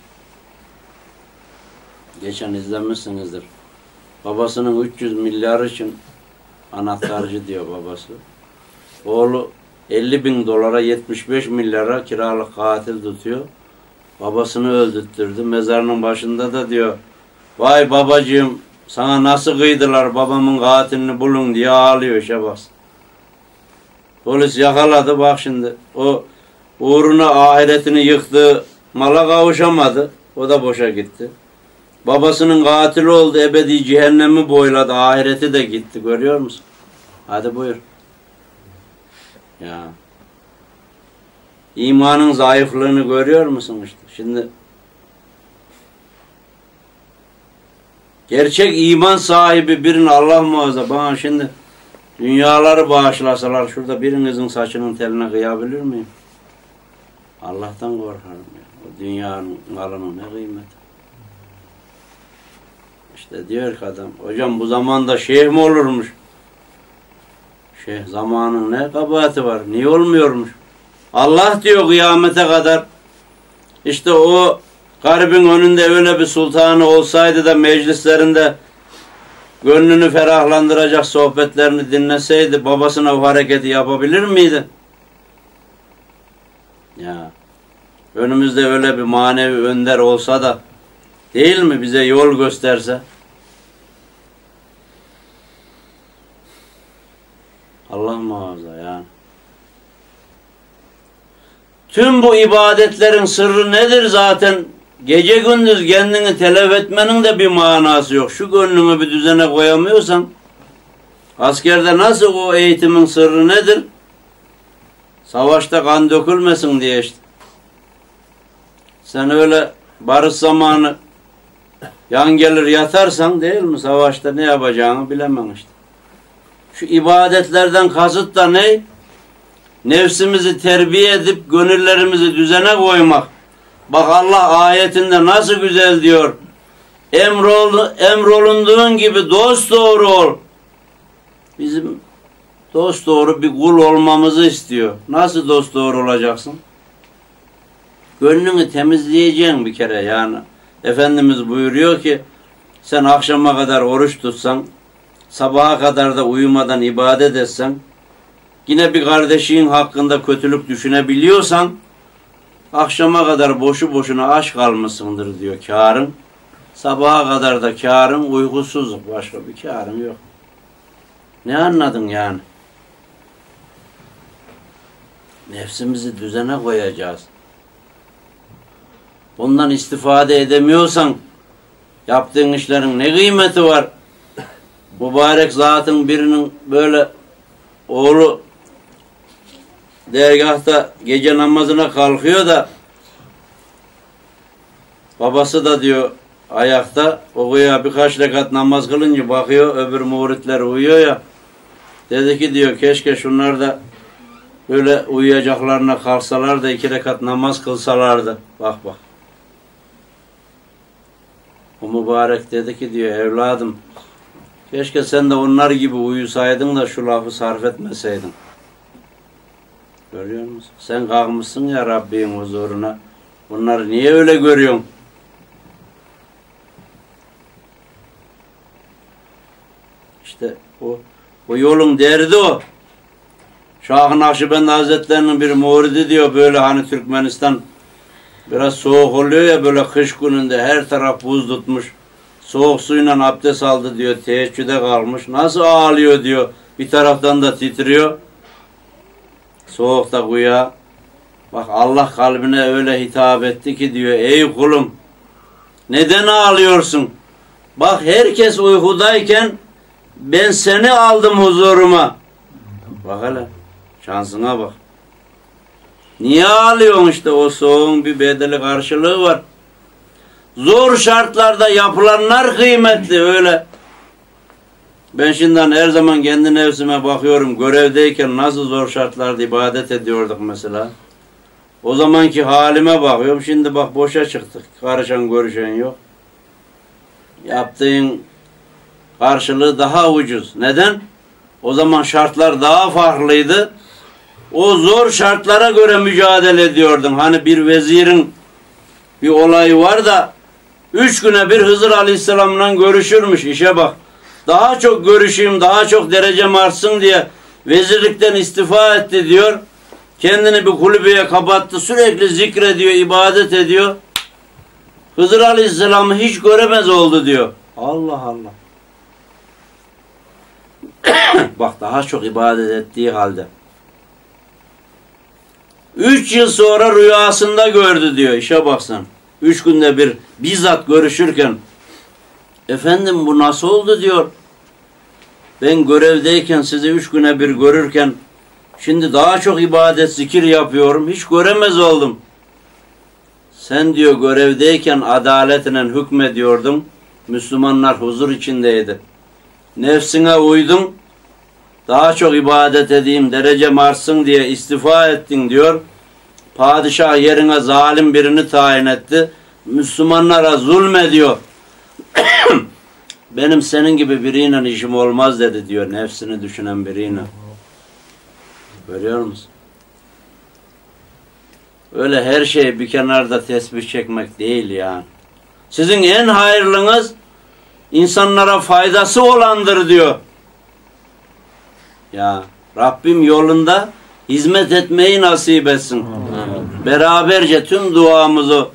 Geçen izlemişsinizdir. Babasının 300 milyar için anahtarcı diyor babası. Oğlu 50.000 dolara 75 milyara kiralık katil tutuyor. Babasını öldürttürdü. Mezarının başında da diyor vay babacığım sana nasıl kıydılar babamın katilini bulun diye ağlıyor işe bas. Polis yakaladı bak şimdi. O uğruna ahiretini yıktı. Mala kavuşamadı. O da boşa gitti. Babasının katili oldu. Ebedi cehennemi boyladı. Ahireti de gitti. Görüyor musun? Hadi buyur. Ya. İmanın zayıflığını görüyor musun işte? Şimdi gerçek iman sahibi birini Allah muhafaza bana şimdi dünyaları bağışlasalar şurada birinizin saçının teline kıyabilir miyim? Allah'tan korkarım ya. O dünyanın malının ne kıymeti? İşte diyor ki adam, hocam bu zamanda şeyh mi olurmuş? Şeyh zamanın ne kabahati var? Niye olmuyormuş? Allah diyor kıyamete kadar işte o garibin önünde öyle bir sultanı olsaydı da meclislerinde gönlünü ferahlandıracak sohbetlerini dinleseydi babasına o hareketi yapabilir miydi? Ya önümüzde öyle bir manevi önder olsa da değil mi bize yol gösterse? Allah muhafaza yani. Tüm bu ibadetlerin sırrı nedir zaten? Gece gündüz kendini telef etmenin de bir manası yok. Şu gönlünü bir düzene koyamıyorsan askerde nasıl o eğitimin sırrı nedir? Savaşta kan dökülmesin diye işte. Sen öyle barış zamanı yan gelir yatarsan değil mi? Savaşta ne yapacağını bilemem işte. Şu ibadetlerden kasıt da ne? Nefsimizi terbiye edip gönüllerimizi düzene koymak. Bak Allah ayetinde nasıl güzel diyor. Emrolunduğun gibi dosdoğru ol. Bizim dosdoğru bir kul olmamızı istiyor. Nasıl dosdoğru olacaksın? Gönlünü temizleyeceksin bir kere yani. Efendimiz buyuruyor ki sen akşama kadar oruç tutsan, sabaha kadar da uyumadan ibadet etsen, yine bir kardeşin hakkında kötülük düşünebiliyorsan akşama kadar boşu boşuna aç kalmışsındır diyor kârın. Sabaha kadar da kârım uykusuzluk. Başka bir kârım yok. Ne anladın yani? Nefsimizi düzene koyacağız. Bundan istifade edemiyorsan yaptığın işlerin ne kıymeti var? Mübarek zatın birinin böyle oğlu dergahta gece namazına kalkıyor da babası da diyor ayakta okuyor, birkaç rekat namaz kılınca bakıyor öbür muritler uyuyor ya, dedi ki diyor keşke şunlar da böyle uyuyacaklarına kalksalar da 2 rekat namaz kılsalardı. Bak. O mübarek dedi ki diyor evladım keşke sen de onlar gibi uyusaydın da şu lafı sarf etmeseydin. Görüyor musun? Sen kalkmışsın ya Rabbin huzuruna. Bunları niye öyle görüyorsun? İşte o yolun derdi o. Şah-ı Nakşibendi Hazretlerinin bir muridi diyor böyle hani Türkmenistan biraz soğuk oluyor ya böyle kış gününde her taraf buz tutmuş. Soğuk suyla abdest aldı diyor. Teheccüde kalmış. Nasıl ağlıyor diyor. Bir taraftan da titriyor. Soğukta kuya. Bak Allah kalbine öyle hitap etti ki diyor. Ey kulum neden ağlıyorsun? Bak herkes uykudayken ben seni aldım huzuruma. Bak hele. Şansına bak. Niye ağlıyorsun işte o soğuğun bir bedeli karşılığı var. Zor şartlarda yapılanlar kıymetli öyle. Ben şimdiden her zaman kendi nefsime bakıyorum. Görevdeyken nasıl zor şartlarda ibadet ediyorduk mesela. O zamanki halime bakıyorum. Şimdi bak boşa çıktık. Karışan görüşen yok. Yaptığın karşılığı daha ucuz. Neden? O zaman şartlar daha farklıydı. O zor şartlara göre mücadele ediyordun. Hani bir vezirin bir olayı var da 3 güne bir Hızır Aleyhisselam'la görüşürmüş. İşe bak. Daha çok görüşeyim, daha çok derecem artsın diye vezirlikten istifa etti diyor. Kendini bir kulübeye kapattı. Sürekli zikrediyor, ibadet ediyor. Hızır Aleyhisselam'ı hiç göremez oldu diyor. Allah Allah. Bak daha çok ibadet ettiği halde. 3 yıl sonra rüyasında gördü diyor. İşe baksan. 3 günde bir bizzat görüşürken efendim bu nasıl oldu diyor. Ben görevdeyken sizi 3 güne bir görürken şimdi daha çok ibadet zikir yapıyorum. Hiç göremez oldum. Sen diyor görevdeyken adaletine hükmediyordun. Müslümanlar huzur içindeydi. Nefsine uydun. Daha çok ibadet edeyim, derecem artsın diye istifa ettin diyor. Padişah yerine zalim birini tayin etti. Müslümanlara zulmediyor. Benim senin gibi biriyle işim olmaz dedi diyor. Nefsini düşünen biriyle. Görüyor musun? Öyle her şeyi bir kenarda tesbih çekmek değil yani. Sizin en hayırlınız insanlara faydası olandır diyor. Ya Rabbim yolunda hizmet etmeyi nasip etsin. Amin. Beraberce tüm duamızı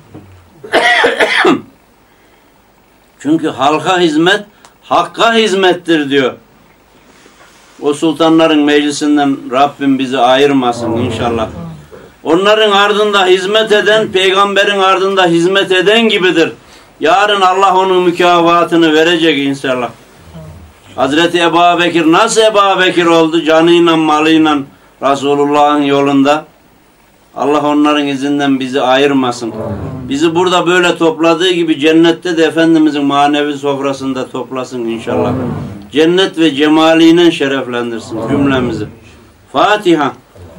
çünkü halka hizmet hakka hizmettir diyor. O sultanların meclisinden Rabbim bizi ayırmasın inşallah. Onların ardında hizmet eden peygamberin ardında hizmet eden gibidir. Yarın Allah onun mükafatını verecek inşallah. Hazreti Ebubekir nasıl Ebubekir oldu? Canıyla malıyla Resulullah'ın yolunda. Allah onların izinden bizi ayırmasın. Bizi burada böyle topladığı gibi cennette de Efendimizin manevi sofrasında toplasın inşallah. Cennet ve cemaliyle şereflendirsin cümlemizi. Fatiha.